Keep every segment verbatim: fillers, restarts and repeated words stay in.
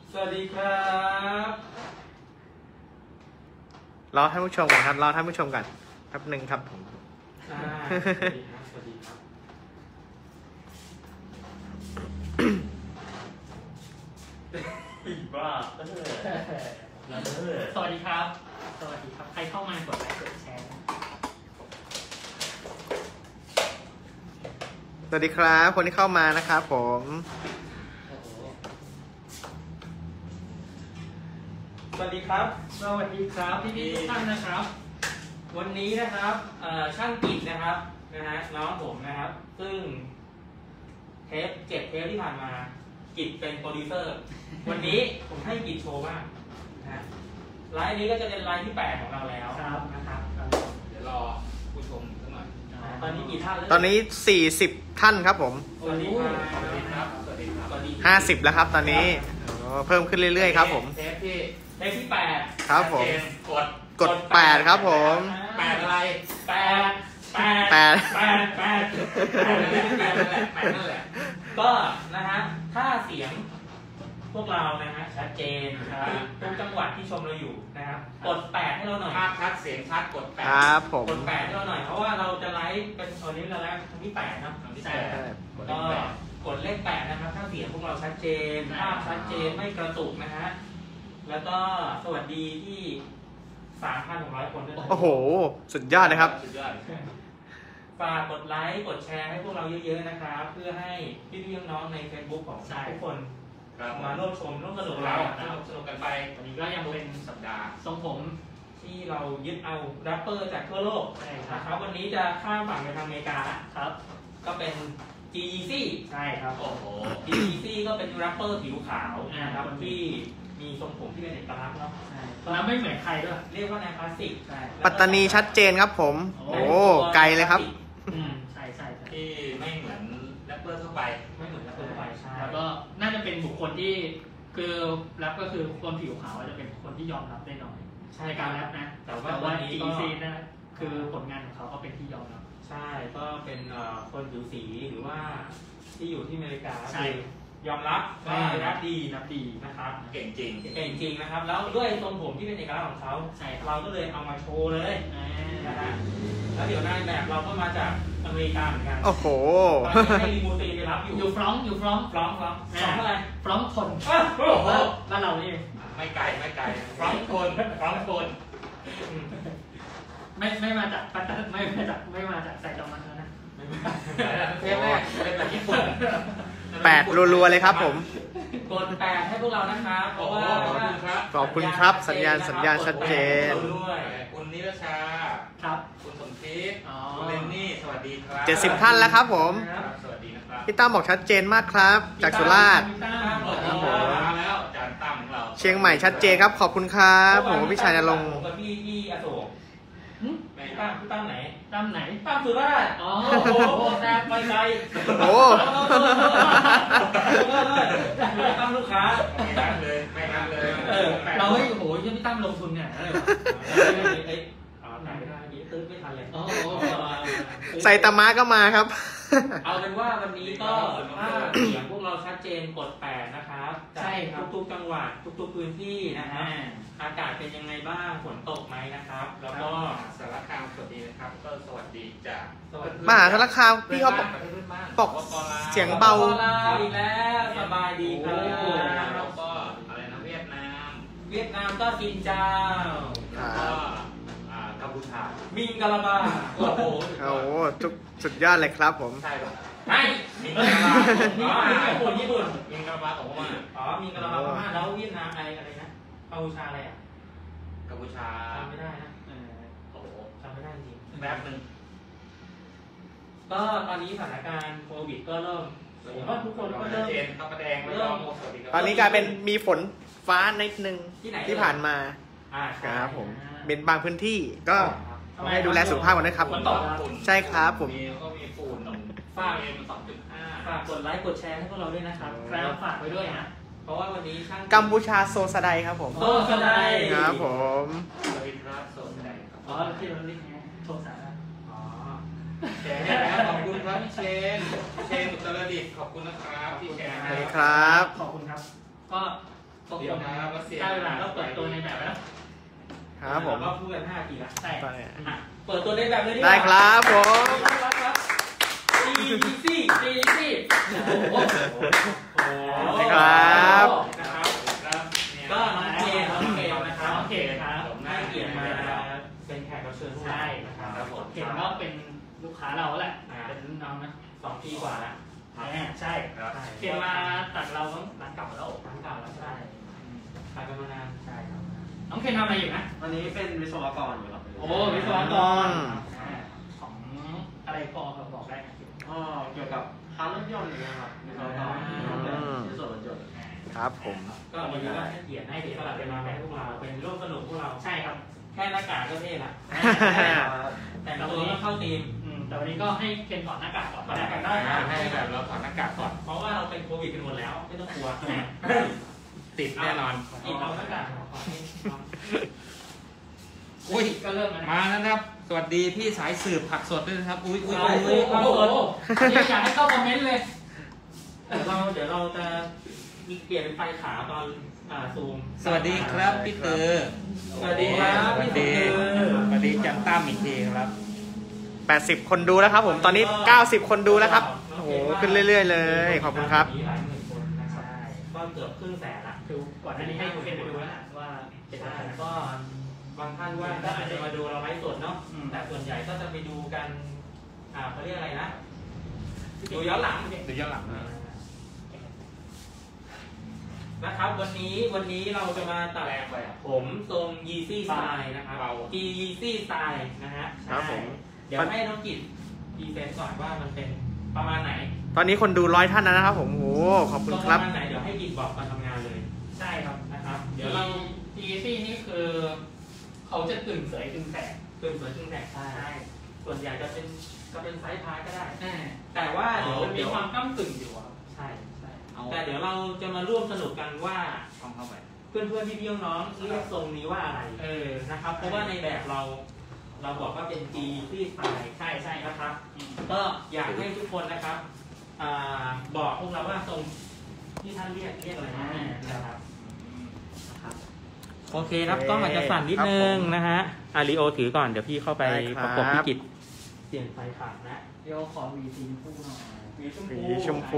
สวัสดีครับรอท่านผู้ชมก่อนครับรอท่านผู้ชมก่อนแป๊บหนึ่งครับผมสวัสดีครับสวัสดีครับปีบ้าเออเออสวัสดีครับสวัสดีครับใครเข้ามากดไลค์กดแชร์สวัสดีครับคนที่เข้ามานะครับผมสวัสดีครับสวัสดีครับพี่พี่ทุกท่านนะครับวันนี้นะครับช่างกิจนะครับนะฮะน้องผมนะครับซึ่งเทปเจ็ดเทปที่ผ่านมากิจเป็นโปรดิวเซอร์วันนี้ผมให้กิจโชว์บ้างนะฮะไลฟ์นี้ก็จะเป็นไลฟ์ที่แปดของเราแล้วนะครับเดี๋ยวรอผู้ชมสักหน่อยตอนนี้กี่ท่านแล้วตอนนี้สี่สิบท่านครับผมสวัสดีครับสวัสดีครับสวัสดีครับห้าสิบแล้วครับตอนนี้เพิ่มขึ้นเรื่อยๆครับผมเทปที่เทปที่แปดครับผมกดกดแปดครับผมแปดอะไรแปดแปดแปดแปดแปดแปดนั่นแหละแปดนั่นแหละก็นะฮะถ้าเสียงพวกเรานะฮะชัดเจนนะครับทุกจังหวัดที่ชมเราอยู่นะครับกดแปดให้เราหน่อยภาพชัดเสียงชัดกดแปดครับผมกดแปดให้เราหน่อยเพราะว่าเราจะไลฟ์เป็นตอนนี้เราแล้วครั้งที่แปดนะครั้งที่แปดก็กดเลขแปดนะครับถ้าเสียงพวกเราชัดเจนภาพชัดเจนไม่กระตุกนะฮะแล้วก็สวัสดีที่ สามพันหกร้อย คนด้วยโอ้โหสุดยอดนะครับสุดยอดฝากกดไลค์กดแชร์ให้พวกเราเยอะๆนะครับเพื่อให้พี่ๆน้องๆใน Facebook ของทุกคนมาร่วมชมร่วมสนุกเราสนุกสนุกกันไปวันนี้ก็ยังเป็นสัปดาห์ทรงผมที่เรายึดเอาแรปเปอร์จากทั่วโลกนะครับวันนี้จะข้ามฝั่งไปทางอเมริกาครับก็เป็น จี อี ซีใช่ครับโอ้โห จี อี ซี ก็เป็นแรปเปอร์ผิวขาวนะครับที่มีทรงผมที่เป็นเอกลักษณ์เนาะแล้วไม่เหมือนใครด้วยเรียกว่าแนวคลาสสิกปัตตานีชัดเจนครับผมโอ้ไกลเลยครับใช่ใช่ที่ไม่เหมือนแรปเปอร์ทั่วไปไม่เหมือนแรปเปอร์ทั่วไปใช่แล้วก็น่าจะเป็นบุคคลที่คือแรปก็คือคนผิวขาวจะเป็นคนที่ยอมรับได้น้อยในการแรปนะแต่ว่า จี อี ซี นะคือผลงานของเขาก็เป็นที่ยอมรับใช่ก็เป็นคนผิวสีหรือว่าที่อยู่ที่อเมริกาใช่ยอมรับว่าแรปดีแรปดีนะครับเก่งจริงเก่งจริงนะครับแล้วด้วยทรงผมที่เป็นเอกลักษณ์ของเขาเราก็เลยเอามาโชว์เลยนะฮะแล้วเดี๋ยวนายแบบเราก็มาจากอเมริกาเหมือนกันโอ้โหให้รีมูซีไปรับอยู่อยู่ฟรองอยู่ฟรองฟรองฟรองฟรองอะไรฟรองทนโอ้โหบ้านเรานี่ไม่ไกลไม่ไกลฟรองทนฟรองทนไม่ไม่มาจากปัตตานีไม่มาจากไม่มาจากไซตามะแล้วนะเทปแรกเป็นแบบญี่ปุ่นแปดรัวๆเลยครับผมกดแปดให้พวกเรานะครับเพราะว่าขอบคุณครับสัญญาณสัญญาณชัดเจนคุณนิรชาครับคุณสมคิดคุณเลนนี่สวัสดีครับเจ็ดสิบท่านแล้วครับผมสวัสดีนะครับพี่ตั้มบอกชัดเจนมากครับจากสุราษฎร์ครับผมมาแล้วอาจารย์ตั้มของเราเชียงใหม่ชัดเจนครับขอบคุณครับผมพี่ชายนรงค์กับพี่ที่อโศกพี่ตั้มพี่ตั้มไหนตั้มไหนตั้มสุราษฎร์อ๋อโอ้แซ่บไปไกลโอ้ตั้มลูกค้าไม่นับเลยไม่นับเลยเราไม่โหยังพี่ตั้มลงทุนเนี่ยไอ้อ๋อไหนไม่ได้ยี่ตื้อไม่ทันเลยไซตามะก็มาครับเอาเป็นว่าวันนี้ก็ถ้าเสียงพวกเราชัดเจนกดแปดนะครับใช่ครับทุกๆจังหวัดทุกๆพื้นที่นะฮะอากาศเป็นยังไงบ้างฝนตกไหมนะครับแล้วก็สารคามสวัสดีนะครับก็สวัสดีจากมหาสารคามพี่เขาบอกเสียงเบาอีกแล้วสบายดีครับแล้วก็อะไรนะเวียดนามเวียดนามก็กินเจ้าก็กัมพูชามิงกะลาบาโอ้โหโอ้โหทุกสุดยอดเลยครับผมใช่ป่ะไม่มิงกะลาบาญี่ปุ่นญี่ปุ่นมิงกะลาบาของพม่าอ๋อมิงกะลาบาพม่าแล้วเวียดนามอะไรอะไรนะกัมพูชาอะไรอ่ะกัมพูชาจำไม่ได้นะโอ้โหจำไม่ได้จริงแป๊บนึงก็ตอนนี้สถานการณ์โควิดก็เริ่มผมว่าทุกคนก็เริ่มเจนข้าวแดงเริ่มตอนนี้กลายเป็นมีฝนฟ้านิดนึงที่ผ่านมาอ่าครับผมเป็นบางพื้นที่ก็ให้ดูแลสุขภาพกันด้วยครับใช่ครับผมก็มีฝุ่นฝากพี เอ็ม สองจุดห้าฝากกดไลค์กดแชร์ให้พวกเราด้วยนะครับครับฝากไว้ด้วยฮะเพราะว่าวันนี้ช่างกัมพูชาโซสไดครับผมโซสไดครับผมสวัสดีครับโซสไดครับอ๋อที่เราเรียกไงโซสาอ๋อแชร์แล้วขอบคุณครับพี่เชนเชนอุตรดิตถ์ขอบคุณนะครับพี่แชร์ครับขอบคุณครับก็ตกลงได้เวลาก็เปิดตัวในแบบแล้วครับผมก็พูดกันห้าทีละใช่ไปอ่ะเปิดตัวในแบบเลยดีกว่าได้ครับผมครับซีซี่ซีซี่โอ้โหได้ครับนะครับก็น้องเกมน้องเกมนะครับโอเคครับผมได้เกียรติมาเป็นแขกรับเชิญพวกเราใช่นะครับผมเห็นก็เป็นลูกค้าเราแหละเป็นน้องนะสองปีกว่าแล้วใช่เคนมาตัดเราต้องร้านเก่าแล้วทั้งเก่าแล้วใช่ขายกันมานานใช่ครับน้องเคนทำอะไรอยู่นะวันนี้เป็นวิศวกรอยู่ครับโอ้วิศวกรของอะไรพอบอกได้ไหมอ๋อเกี่ยวกับคาร์รถยนต์อย่างเงี้ยครับวิศวกรที่ส่วนรถยนต์ครับผมก็วันนี้ก็ให้เกียรติให้เสียสละเวลาให้พวกเราเป็นร่วมสนุกพวกเราใช่ครับแค่หน้ากากก็เท่ละแต่งตัวต้องเข้าธีมแต่วันนี้ก็ให้เคนถอดหน้ากากก่อนถอดหน้ากากได้นะให้แบบเราถอดหน้ากากก่อนเพราะว่าเราเป็นโควิดกันหมดแล้วไม่ต้องกลัวติดแน่นอนกินเอาหน้ากากขอให้อุ้ยก็เริ่มแล้วนะมาแล้วนะครับ สวัสดีพี่สายสืบผักสดด้วยนะครับ อุ้ยอุ้ยโอ้อุ้ยโหอยากให้เข้าคอมเมนต์เลยเดี๋ยวเราเดี๋ยวเราจะมีเปลี่ยนเป็นไฟขาวตอนอ่าซูมสวัสดีครับพี่เตอร์สวัสดีครับสวัสพี่ดีเตอร์สวัสดีจันตั้มอีกทีครับแปดสิบคนดูแล้วครับผมตอนนี้เก้าสิบคนดูแล้วครับโอ้โหขึ้นเรื่อยๆเลยขอบคุณครับมีหลายหมื่นคนนะครับก็เกือบครึ่งแสนละคือก่อนหน้านี้ให้คุณเคนไปดูแล้วนะว่าเป็นใช่อะไรก็บางท่านว่าก็อาจจะมาดูเราไลฟ์สดเนาะแต่ส่วนใหญ่ก็จะไปดูกันอ่าเขาเรียกอะไรนะดูย้อนหลังดูย้อนหลังนะนะครับวันนี้วันนี้เราจะมาตัดผมทรงยีซี่สไตล์นะครับยีซี่สไตล์นะฮะครับผมเดี๋ยวให้น้องกิจพรีเซนต์ก่อนว่ามันเป็นประมาณไหนตอนนี้คนดูร้อยท่านแล้วนะครับผมโอ้โหขอบคุณครับประมาณไหนเดี๋ยวให้กิจบอกการทำงานเลยใช่ครับนะครับเดี๋เดี๋ยยว วเราเราทีซี่นี่คือเขาจะกึ่งเสยกึ่งแสกเป็นสวนจึงแตกใช่ส่วนใหญ่จะเป็นจะเป็นไซส์พายก็ได้อ่าแต่ว่าเดี๋ยวมันมีเดี๋ยวความก้ากึ่งอยู่ครับใช่ใช่เอาแต่เดี๋ยวเราจะมาร่วมสนุกกันว่าต้องเข้าไปเพื่อนเพื่อนพี่พี่น้องๆเรียกทรงนี้ว่าอะไรเออนะครับ เพราะว่าในแบบเรา เราบอกว่าเป็น G ที่สไตล์ใช่ใช่ครับนะครับ ก็อยากให้ทุกคนนะครับอ่าบอกพวกเราว่าทรงที่ท่านเรียกเรียกอะไรนะนะครับโอเคครับกล้องอาจจะสั่นนิดนึงนะฮะอาริโอถือก่อนเดี๋ยวพี่เข้าไปได้คปรับระกบพี่กิจเปลี่ยนไฟขาดนะเดี๋ยวขอวีซีคู่หน่อยมีชมสีพูชมพู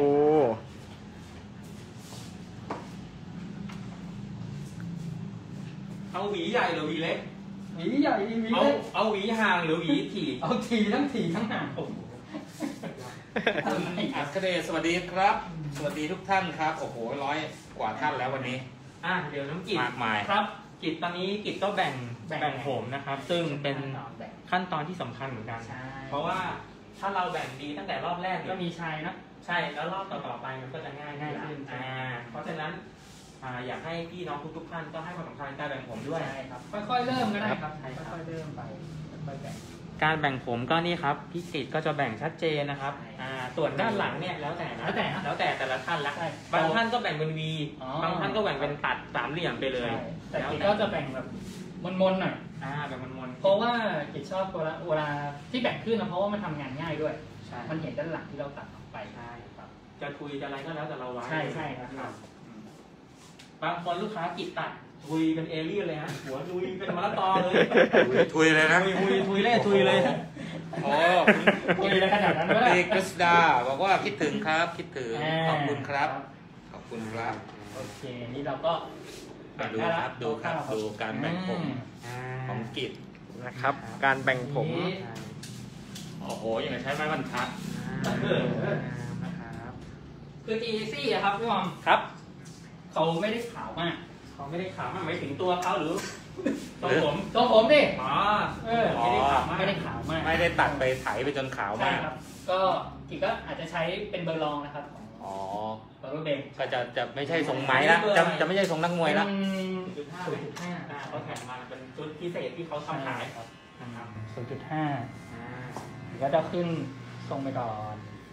เอาหวีใหญ่หรือหวีเล็กหวีใหญ่หวีเอาเล็กเอาหวีห่างหรือหวีถี่เอาทีทั้งทีทั้งห่างผมคุณอัคเดชสวัสดีครับ สวัสดีทุกท่านครับ โอ้โหร้อยกว่าท่านแล้ววันนี้อ่ะเดี๋ยวน้องกิจมากมายครับ กิจตอนนี้กิจก็แบ่งแบ่งแบ่งผมนะครับ ซึ่งเป็นแบ่งขั้นตอนที่สำคัญเหมือนกันใช่เพราะว่าถ้าเราแบ่งดีตั้งแต่รอบแรกก็เนี่ยมีชายนะใช่แล้วรอบต่อๆไปมันก็จะง่ายง่ายขึ้นอ่าเพราะฉะนั้นอ่าอยากให้พี่น้องทุกๆท่านก็ให้ความสำคัญในการแบ่งผมด้วยใช่ครับค่อยๆเริ่มก็ได้ครับค่อยๆเริ่มไปค่อยๆแบ่งการแบ่งผมก็นี่ครับพี่กิจก็จะแบ่งชัดเจนนะครับใช่อ่าส่วนด้านหลังเนี่ยแล้วแต่นะแล้วแต่นะแล้วแต่แต่ละท่านละใช่บางท่านก็แบ่งเป็นวีอ๋อบางท่านก็แบ่งเป็นตัดสามเหลี่ยมไปเลยใช่แต่กิจก็จะแบ่งแบบมนๆหน่อยอ่าแบ่งมันมนเพราะว่ากิจชอบเวลาเวลาที่แบ่งขึ้นนะเพราะว่ามันทำงานง่ายด้วยใช่มันเห็นด้านหลังที่เราตัดออกไปใช่ครับจะคุยจะอะไรก็แล้วแต่เราไว้ใช่ใช่ครับครับบางคนลูกค้ากิจตัดทุยเป็นเอเลี่ยนเลยฮะหัวทุยเป็นมะละกอเลยทุยเลยนะทุยทุยทุยเล่ทุยเลยโอ้คุยอะไรขนาดนั้นคุณวะตีกฤษดาบอกว่าคิดถึงครับ คิดถึง ขอบคุณครับ ขอบคุณครับโอเคนี่เราก็มาดูครับดูครับดูการแบ่งผมอ่าของกิจนะครับ การแบ่งผมโอ้โหยังไงใช้ไม้บรรทัดอ่านะครับคือ จี ซี่อะครับพี่มอมครับเขาไม่ได้ขาวมากเขาไม่ได้ขาวมากหมายถึงตัวเขาหรือตัวผมตัวผมดิอ๋อเออไม่ได้ขาวมากไม่ได้ขาวมากไม่ได้ตัดไปไถไปจนขาวใช่มากครับ ก็กิจก็อาจจะใช้เป็นเบอร์รองนะครับของอ๋อเบอร์เบงก็จะจะไม่ใช่ทรงไม้ละจะจะไม่ใช่ทรงนักมวยละจุดห้าศูนย์จุดห้าอ่าเขาแข่งมาเป็นชุดพิเศษที่เขาทำขายครับนะครับศูนย์จุดห้าอ่าก็จะขึ้นทรงไปก่อน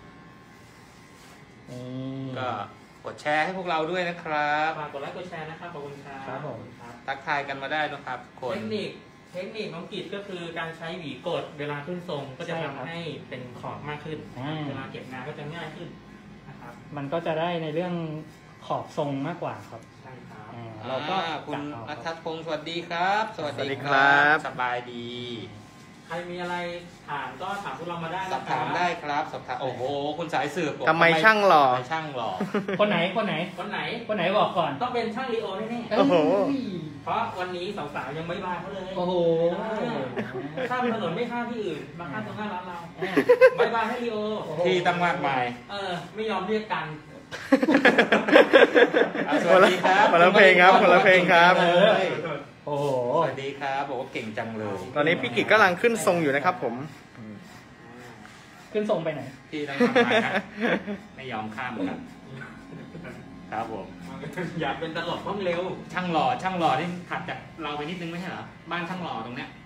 นี่ก็กดแชร์ให้พวกเราด้วยนะครับฝากกดไลค์กดแชร์นะครับขอบคุณครับครับผมครับทักทายกันมาได้นะครับทุกคนเทคนิคเทคนิคน้องกิจก็คือการใช้หวีกดเวลาขึ้นทรงก็จะทำให้เป็นขอบมากขึ้นอ่าเวลาเก็บงานก็จะง่ายขึ้นนะครับมันก็จะได้ในเรื่องขอบทรงมากกว่าครับใช่ครับอ่าเราก็อ่าคุณจัดเอาอัธพงศ์สวัสดีครับ สวัสสวัสดีดีครับสบายดีใครมีอะไรถามก็ถามพวกเรามาได้สอบถามได้ครับสอบถามโอ้โหคุณสายสืบบอกทำไมช่างหล่อทำไมช่างหล่อคนไหนคนไหนคนไหนคนไหนบอกก่อนต้องเป็นช่างลีโอแน่โอ้โหเอ้ยๆเพราะวันนี้สาวๆยังไม่บายเขาเลยโอ้โหข้ามถนนไม่ข้ามที่อื่นมาข้ามตรงหน้าร้านเราบายบายให้ลีโอที่ตั้งมากมายเออไม่ยอมเรียกกันอ่ะสวัสดีครับคนละเพลงครับคนละเพลงครับเออโอ้โหสวัสดีครับบอกว่าเก่งจังเลยตอนนี้พี่กิจกำลังขึ้นทรงอยู่นะครับผมขึ้นทรงไปไหนที่ตั้งมากมายนะไม่ยอมข้ามกันครับผมอยากเป็นตลกต้องเร็วช่างหล่อช่างหล่อที่ถัดจากเราไปนิดนึงไม่ใช่เหรอบ้านช่างหล่อตรงเนี้ย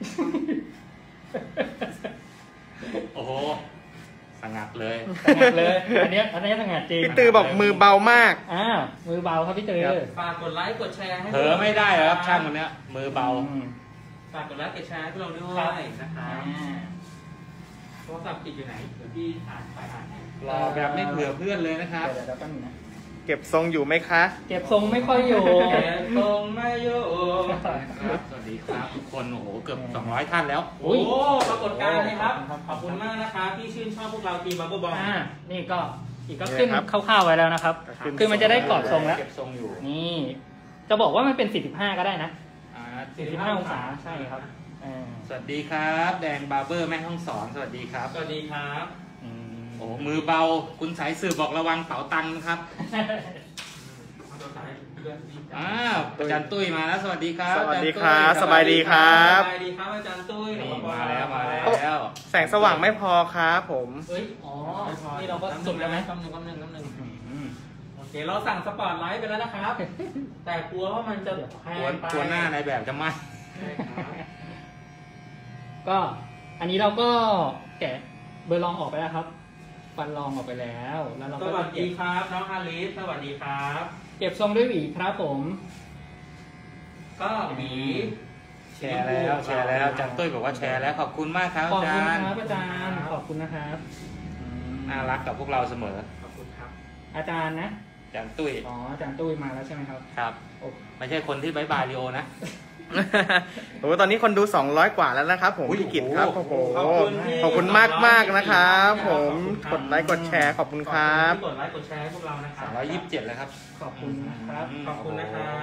โอ้โหสงัดเลยสงัดเลย อันเนี้ยอันเนี้ยสงัดจริงพี่ตือบอกมือเบามากอ้าวมือเบาครับพี่ตือครับฝากกดไลค์กดแชร์ให้เผลอไม่ได้เหรอครับช่างคนเนี้ยมือเบาอืมฝากกดไลค์กดแชร์ให้พวกเราด้วครับยนะครัอ่าบโทรศัพท์ติดอยู่ไหนเดี๋ยวพี่อ่านไปอ่านให้หล่อแบบไม่เผื่อเพื่อนเลยนะครับเดี๋ยวเดี๋ยวแป๊บนึงนะเก็บทรงอยู่ไหมคะเก็บทรงไม่ค่อยอยู่แกคงไม่โยครับสวัสดีครับทุกคนโอ้โหเกือบสองร้อยท่านแล้วโอ้โหปรากฏการณ์เลยครับ ขอบคุณมากนะครับที่ชื่นชอบพวกเราทีมบับเบิ้ลบอลอ่านี่ก็อีกก็ขึ้นคร่าวๆไว้แล้วนะครับขึ้นคือมันจะได้กรอบทรงแล้วเก็บทรงอยู่นี่ จะบอกว่ามันเป็นสี่สิบห้าก็ได้นะอ่าสี่สิบห้าองศาใช่ครับอ่าสวัสดีครับแดงบาร์เบอร์แม่ห้องสอนสวัสดีครับสวัสดีครับอืมโอ้มือเบาคุณสายสืบบอกระวังเป๋าตังค์นะครับ อ้าวอาจารย์ตุ้ยมาแล้วสวัสดีครับสวัสดีครับสบายดีครับสบายดีครับอาจารย์ตุ้ยนี่มาแล้วมาแล้วแสงสว่างไม่พอครับผมเฮ้ยอ๋อ นี่เราก็สุดแล้วไหมกำหนึ่งกำหนึ่งกำหนึ่งอืมโอเคเราสั่งสปอตไลท์ไปแล้วนะครับ แต่กลัวว่ามันจะแพตัวงไปตัวหน้าในแบบจะไหมใช่ครับก็อันนี้เราก็แกะเบอร์ลองออกไปแล้วครับ ฟันรองออกไปแล้ว แล้วเราสก็วัสจะดีเก็บครับน้องอาลิสสวัสดีครับเก็บทรงด้วยหวีครับผมก็หวีแชร์แล้วแชร์แล้วอาจารย์ตุ้ยบอกว่าแชร์แล้วขอบคุณมากครับขอบอาคุณจารย์ครับอาจารย์ ขอบคุณนะครับอืมน่ารักกับพวกเราเสมอขอบคุณครับอาจารย์นะอาจารย์ตุ้ยอ๋อ อาจารย์ตุ้ยมาแล้วใช่ไหมครับครับโอ้ไม่ใช่คนที่บายบายลีโอนะโอ้โหตอนนี้คนดูสองร้อยกว่าแล้วนะครับผมอุ้ยพี่กิจครับ โอ้โหขอบคุณที่ขอบคุณมากมากๆนะครับ ผมขอบคุณครับกดไลค์กดแชร์ขอบคุณครับขอณที่กดไลค์กดแชร์ให้พวกเรานะครัสามร้อยยี่สิบเจ็ดแล้วครับขอบคุณนะครับขอบคุณนะครับ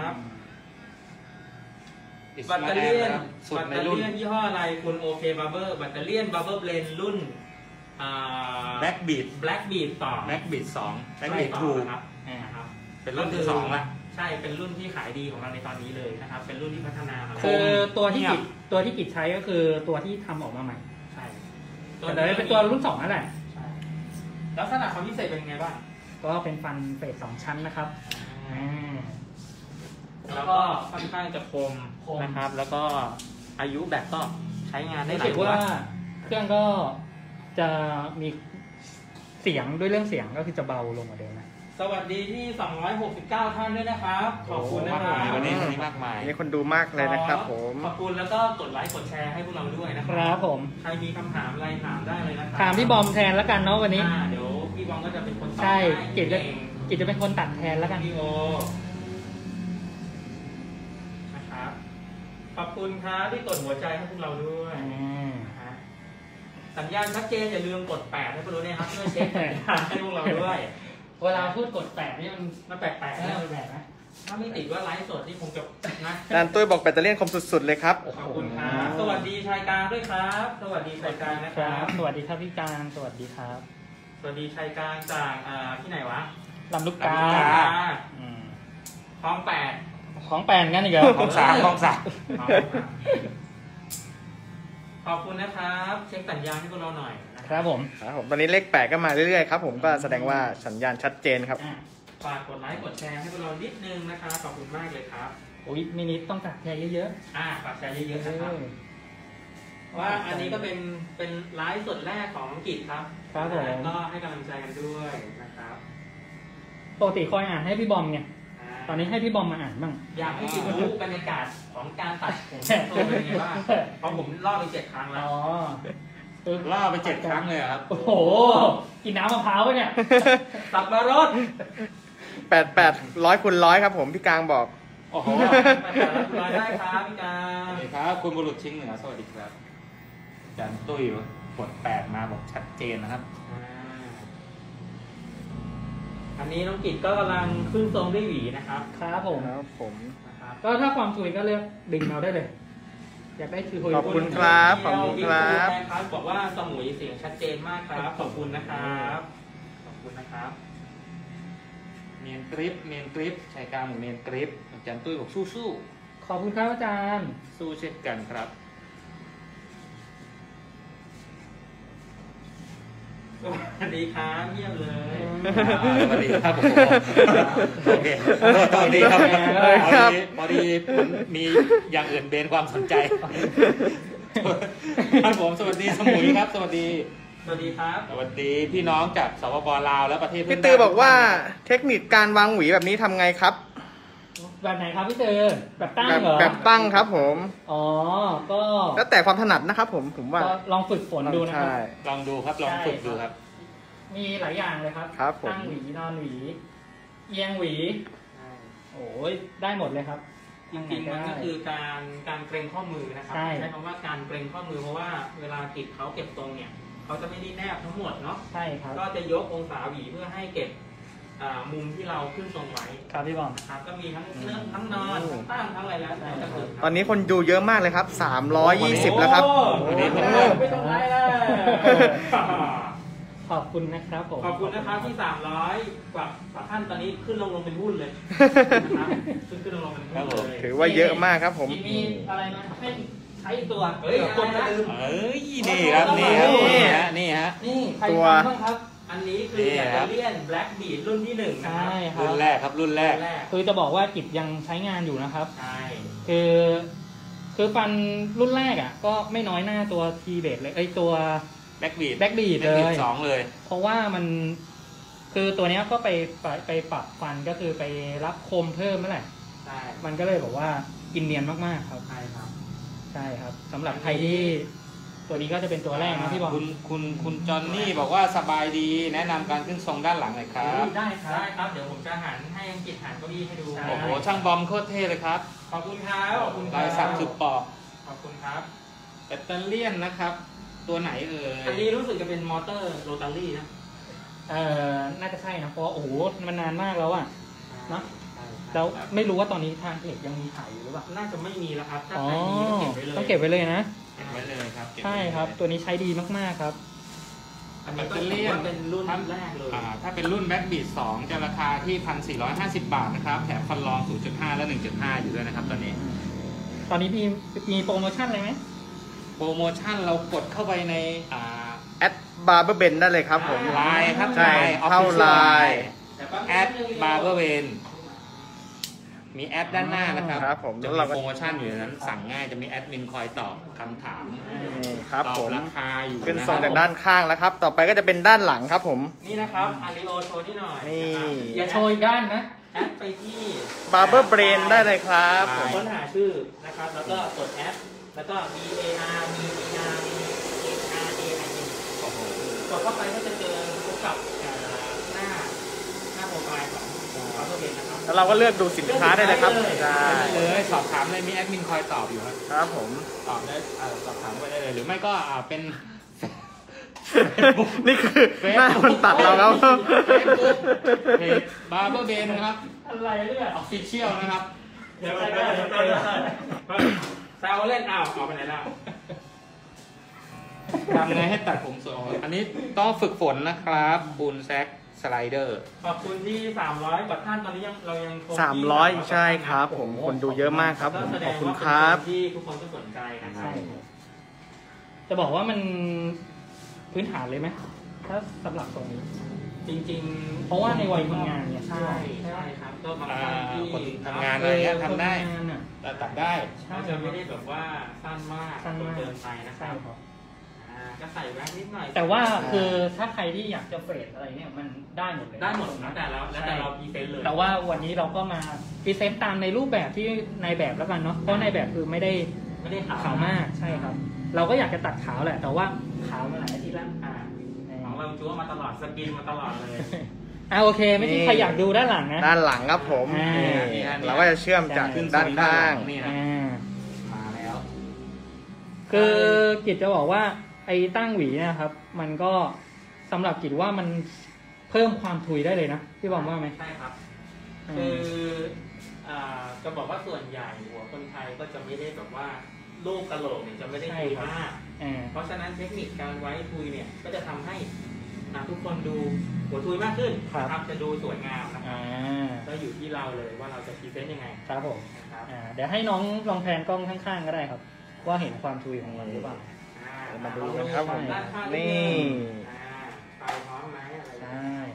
อิสบัตมาเตอแอเลีนยนนะครับสุดบัตในเตอรุ่นเลียนยี่ห้ออะไรคุณโอเคบับเบิ้ลบัตเตอเลียนบับเบิ้ลเบลนรุ่นอ่าแบ็กบีดแบล็กบีดต่อแบ็กบีดสองแบ็กบีดต่อทูนะครับนะครับเป็นรุ่นที่สองละใช่ เป็นรุ่นที่ขายดีของเราในตอนนี้เลยนะครับ เป็นรุ่นที่พัฒนามาแล้วคือตัวที่เงียกิบจตัวที่กิจใช้ก็คือตัวที่ทำออกมาใหม่ใช่แต่เลยเป็นตัวรุ่นสองนั่นแหละใช่ลักษณะความพิเศษเป็นไงบ้างก็เป็นฟันเฟสสองชั้นนะครับอ่าแล้วก็ค่อนข้างจะคมคมนะครับ แล้วก็อายุแบตก็ใช้งานได้รู้หลาสึยกวัว่าน เครื่องก็จะมีเสียงด้วยเรื่องเสียงก็คือจะเบาลงกว่าเดิมนะสวัสดีที่ สองร้อยหกสิบเก้า ท่านด้วยนะครับ ขอบคุณนะคมากรัมายบวันนี้วันนี้มากมายนี่คนดูมากเลยนะครับผมขอบคุณแล้วก็กดไลค์กดแชร์ให้พวกเราด้วยนะคครัรับผมใครมีคำถามอะไรถามได้เลยนะครัถามพี่บอมแทนแล้วกันเนาะวันนี้อ่าเดี๋ยวพี่บอมก็จะเป็นคนตอบใช่ให้กิจจะเองกิจจะเป็นคนตัดแทนแล้วกันพี่โอนะครับขอบคุณครับที่กดหัวใจให้พวกเราด้วยอ่านะฮะสัญญาณชัดเจนอย่าลืมกดแปดให้พวกเราเนี่ยครับเพื่อเช็คสัญญาณให้พวกเราด้วยเวลาพูดกดแปดนี่มันมันแปลกแปๆดนะแปลกนะถ้าไม่ติดว่าไลฟ์สดนี่คงจะนะอาจารย์ตุ้ยบอกแบตเตอรี่คมสุดๆเลยครับขอบคุณครับ สวัสดีชายกลางด้วยครับ สวัสดีชายกลางนะคครัรับบ สวัสดีครับพี่การสวัสดีครับสวัสดีชายกลางจากอ่าที่ไหนวะลำลูกกาลำลูกกาอืมคลองแปดของแปลนงั้นอีกเหรอของสามของสามขอบคุณนะครับ เช็คสัญญาณให้พวกเราหน่อยนะครับผมครับผมตอนนี้เลขแปดก็มาเรื่อยๆครับผมก็แสดงว่าสัญญาณชัดเจนครับอ่ะฝากกดไลค์กดแชร์ให้พวกเรานิดนึงนะครับขอบคุณมากเลยครับโอ้ยมินิต้องตัดแชร์เยอะอ่าฝากแชร์ๆเยอะๆนะครับ ว่าอันนี้ก็เป็นเป็นไลฟ์สดแรกของอังกฤษครับครับผมก็ให้กำลังใจกันด้วยนะครับปกติคอยอ่านให้พี่บอมไงาตอนนี้ให้พี่บอมมาอ่านบ้างอยากให้กินรู้บรรยากาศของการตัดผมตัวเป็นยังไงบ้างเพราะผมรอบไปเจ็ดครั้งแล้อ๋วอล่อไปเจ็ดครั้งเลยเหรอครับโอ้โห กินน้ำมะพร้าวไปเนี่ยสับปะรดแปดแปดร้อยคูณร้อยครับผมพี่กลางบอกโอ้โหมาจากรับรอยได้ครับพี่กาสวัสดีครับคุณบุรุษชิงเหนือสวัสดีครับอาจารย์ตุ้ยกดแปดมาบอกชัดเจนนะครับอ่าอันนี้น้องกิตก็กำลังขึ้นทรงด้วยหวีนะครับครับผมครับผมนะครับก็ถ้าความทุยก็เลือกดึงเอาได้เลย อยากได้คือทุยขอบคุณครับขอบคุณครับแฟนครับบอกว่าสมุยเสียงชัดเจนมากครับ ขอบคุณนะครับขอบคุณนะครับเมนกริปเมนกริปชายกลางหรือเมนกริปอาจารย์ตุ้ยบอกสู้สู้ขอบคุณครับอาจารย์สู้เช่นกันครับสวัสดีครับเยี่ยมเลยสวัสดีครับผมโอเคสวัสดีครับพอดีพอดีผมมีอย่างอื่นเบนความสนใจครับผมสวัสดีสมุยครับ สวัสดีสวัสดีครับสวัสดีพี่น้องจากสปปลาวและประเทศเพื่พี่อนตือบอกว่าเทคนิคการวางหวีแบบนี้ทำไงครับแบบไหนครับพี่เจอแบบตั้งแบบเหรอแบบตั้งครับผมอ๋อ ก็แล้วแต่ความถนัดนะครับผมผมว่าก็ลองฝึกฝนดูนะครับใช่ลองดูครับลองฝึกดูครับมีหลายอย่างเลยครับครับผมตั้งหวีนอนหวี เอียงหวี โอ้ยได้หมดเลยครับจริงๆมันก็คือการการเกรงข้อมือนะครับใช่ใช้คำว่าการเกรงข้อมือเพราะว่าเวลากิดเขาเก็บตรงเนี่ยเขาจะไม่ได้แนบทั้งหมดเนาะใช่ครับก็จะยกองศาหวีเพื่อให้เก็บอ่ามุมที่เราขึ้นทรงไว้ครับพี่บอมนะครับก็มีทั้งเรื่องทั้งนอนทั้งตั้งทั้งอะไรแล้วแต่จะฝึกครับตอนนี้คนดูเยอะมากเลยครับสามร้อยยี่สิบแล้วครับโอ้วันนี้โหเพื่อนไม่ต้องไล่แล้วขอบคุณนะครับผมขอบคุณนะครับที่สามร้อยกว่ากว่าท่านตอนนี้ขึ้นลงลงเป็นหุ้นเลยนะครับขึ้นขึ้นลงลงเป็นหุ้นเลยถือว่าเยอะมากครับผมมีอะไรมาให้ใช้อีกตัวเฮ้ยคนจะลืมเอ้ยนี่ครับนี่ครับนี่ฮะนี่ฮะนี่ใครตัวทำบ้างครับอันนี้คือนี่แบครับตเตอรี่แบล็กบีดรุ่นที่หนึ่งนะครัใช่บครัรุ่บนแรกครับรุ่นแรกรุ่นแรกคือจะบอกว่ากิจยังใช้งานอยู่นะครับใช่คือ คือฟันรุ่นแรกอ่ะ ก็ไม่น้อยหน้าตัวทีเบสเลยไอยตัวแบ็กบีดแบ็กบีดแบ็เลกบีดยสองเลยเพราะว่ามัน คือตัวเนี้ยก็ไปไปไปปรับฟันก็คือไปรับคมเพิ่มนั่นแหละใช่มันก็เลยบอกว่ากินเนียนมากๆครับใช่ครับใช่ครับสำหรับใครที่ตัวนี้ก็จะเป็นตัวแรกนะพี่บอลคุณคุณคุณจอนนี่บอกว่าสบายดีแนะนำการขึ้นทรงด้านหลังหน่อยครับได้ครับได้ครับ เดี๋ยวผมจะหันให้อังกฤษหันเก้าอี้ให้ดูใช่โอ้โหช่างบอมโคตรเท่เลยครับขอบคุณครับขอบคุณครัลายสักสุดปอกขอบคุณครับแบตเตอรี่ยนนะครับ ตัวไหนเอ่ยอันนี้รู้สึกจะเป็นมอเตอร์โรตารี่นะเอ่อน่าจะใช่นะเพราะโอ้โหมันนานมากแล้วอ่ะ เนอะใช่ใช่แล้วไม่รู้ว่าตอนนี้ทางเพจยังมีขายอยู่หรือเปล่าน่าจะไม่มีแล้วครับ ถ้าอ๋อใครมีก็เก็บไว้เลยต้องเก็บไว้เลยนะเก็บไว้เลยครับเก็ไว้ใช่ครับ ตัวนี้ใช้ดีมากๆครับอันนี้ก็ถือว่าเป็นรุ่นแรกเลยอ่าถ้าเป็นรุ่นแบ็กบีดสองจะราคาที่ หนึ่งพันสี่ร้อยห้าสิบ บาทนะครับแถมฟันรอง ศูนย์จุดห้า และ หนึ่งจุดห้า อยู่ด้วยนะครับตอนนี้ตอนนี้มีมีโปรโมชั่นอะไรไหมโปรโมชั่นเรากดเข้าไปในอ่าแอดบาร์เบอร์เบนได้เลยครับผมไลน์ครับใช่ไลน์เข้า Official ไลน์แอดบาร์เบอร์เวนมีแอดด้านหน้านะครับครับผมจะแล้วมีเราก็โปรโมชั่นอยู่ในนั้นสั่งง่ายจะมีแอดมินคอยตอบคำถามนี่ครับตอผบมราคาอยู่ขึ้นนะทรงคจารับกด้านข้างแล้วครับ ต่อไปก็จะเป็นด้านหลังครับผมนี่นะครับอาริโอโชว์ที่หน่อยนี่ะครับอย่าโชว์อีกด้านนะแอดไปที่บาร์เบอร์เบรนได้เลยครับผมค้นหาชื่อนะครับ แล้วก็กดแอด แล้วก็ B A R B E R B R A I N โอ้โหกดเข้าไปก็จะเจอพบกับเอ่อหน้าหน้าโปรไฟล์ของเขาตัวเองนะครับแล้วเราก็เลือกดูสินค้าได้เลยครับใช่เลยสอบถามเลยมีแอดมินคอยตอบอยู่ครับครับผมตอบได้อ่าสอบถามไปได้เลย หรือไม่ก็อ่าเป็นนี่คือหน้าคนตัดเราครับเฟซบุ๊กเพจบาร์เบอร์เบนนะครับอะไรเนี่ยออฟฟิเชียลนะครับเดี๋ยวไปได้เดี๋ยวไปได้แซวเล่นอ้าวออกไปไหนแล้วทำไงให้ตัดผมสวยอันนี้ต้องฝึกฝนนะครับบูนแซกสไลเดอร์ขอบคุณที่สามร้อยกว่าท่านตอนนี้ยังเรายังคงสามร้อยใช่ครับผมคนดูเยอะมากครับผมขอบคุณครับที่ทุกคนก็สนใจนะครับใช่จะบอกว่ามันพื้นฐานเลยไหมถ้าสำหรับตรงนี้จริงๆเพราะว่าในวัยทำงานเนี่ยใช่ใช่ครับก็บางอ่าท่านที่คนทำงานอะไรเงี้ยทำได้เออคนทำงานน่ะแต่ตัดได้เขาจะไม่ได้แบบว่าสั้นมากสั้นมากเกินไปนะคใช่รับครับอ่าก็ใส่แว็กนิดหน่อยแต่ว่าคือถ้าใครที่อยากจะเฟรดอะไรเนี่ยมันได้หมดเลยได้หมดแล้วแต่เราแล้วแต่เราพรีเซนต์เลยแต่ว่าวันนี้เราก็มาพรีเซนต์ตามในรูปแบบที่ในแบบแล้วกันเนาะเพราะในแบบคือไม่ได้ไม่ได้ขาวขาวมากใช่ครับ เราก็อยากจะตัดขาวแหละ แต่ว่าขาวมาหลายอาทิตย์แล้วอ่าของเราจั่วมาตลอดสกินมาตลอดเลยอ่าโอเคไม่ใช่ใครอยากดูด้านหลังนะด้านหลังครับผมอ่านี่เราก็จะเชื่อมจากขึ้นด้านข้างนี่นะอ่ามาแล้วคือกิจจะบอกว่าไอ้ตั้งหวีเนะครับ มันก็สำหรับกิจว่ามันเพิ่มความทุยได้เลยนะพี่บอมว่าไหมใช่ครับอืมคืออ่าจะบอกว่าส่วนใหญ่หัวคนไทยก็จะไม่ได้แบบว่าลูกกะโหลกเนี่ยจะไม่ได้ทุยมากอ่าเพราะฉะนั้นเทคนิคการไว้ทุยเนี่ยก็จะทำให้อ่าทุกคนดูหัวทุยมากขึ้นนะครับจะดูสวยงามนะครัอ่บาก็อยู่ที่เราเลยว่าเราจะพรีเซนต์ยังไงครับผมนะครับอ่าเดี๋ยวให้น้องลองแพนกล้องข้างๆก็ได้ครับ ว่าเห็นความทุยของเราหรือเปล่าอ่มาดูกันครับผมด้านข้างนี่อ่าไปพร้อมไหมอะไรอย่างใชเงี้ย่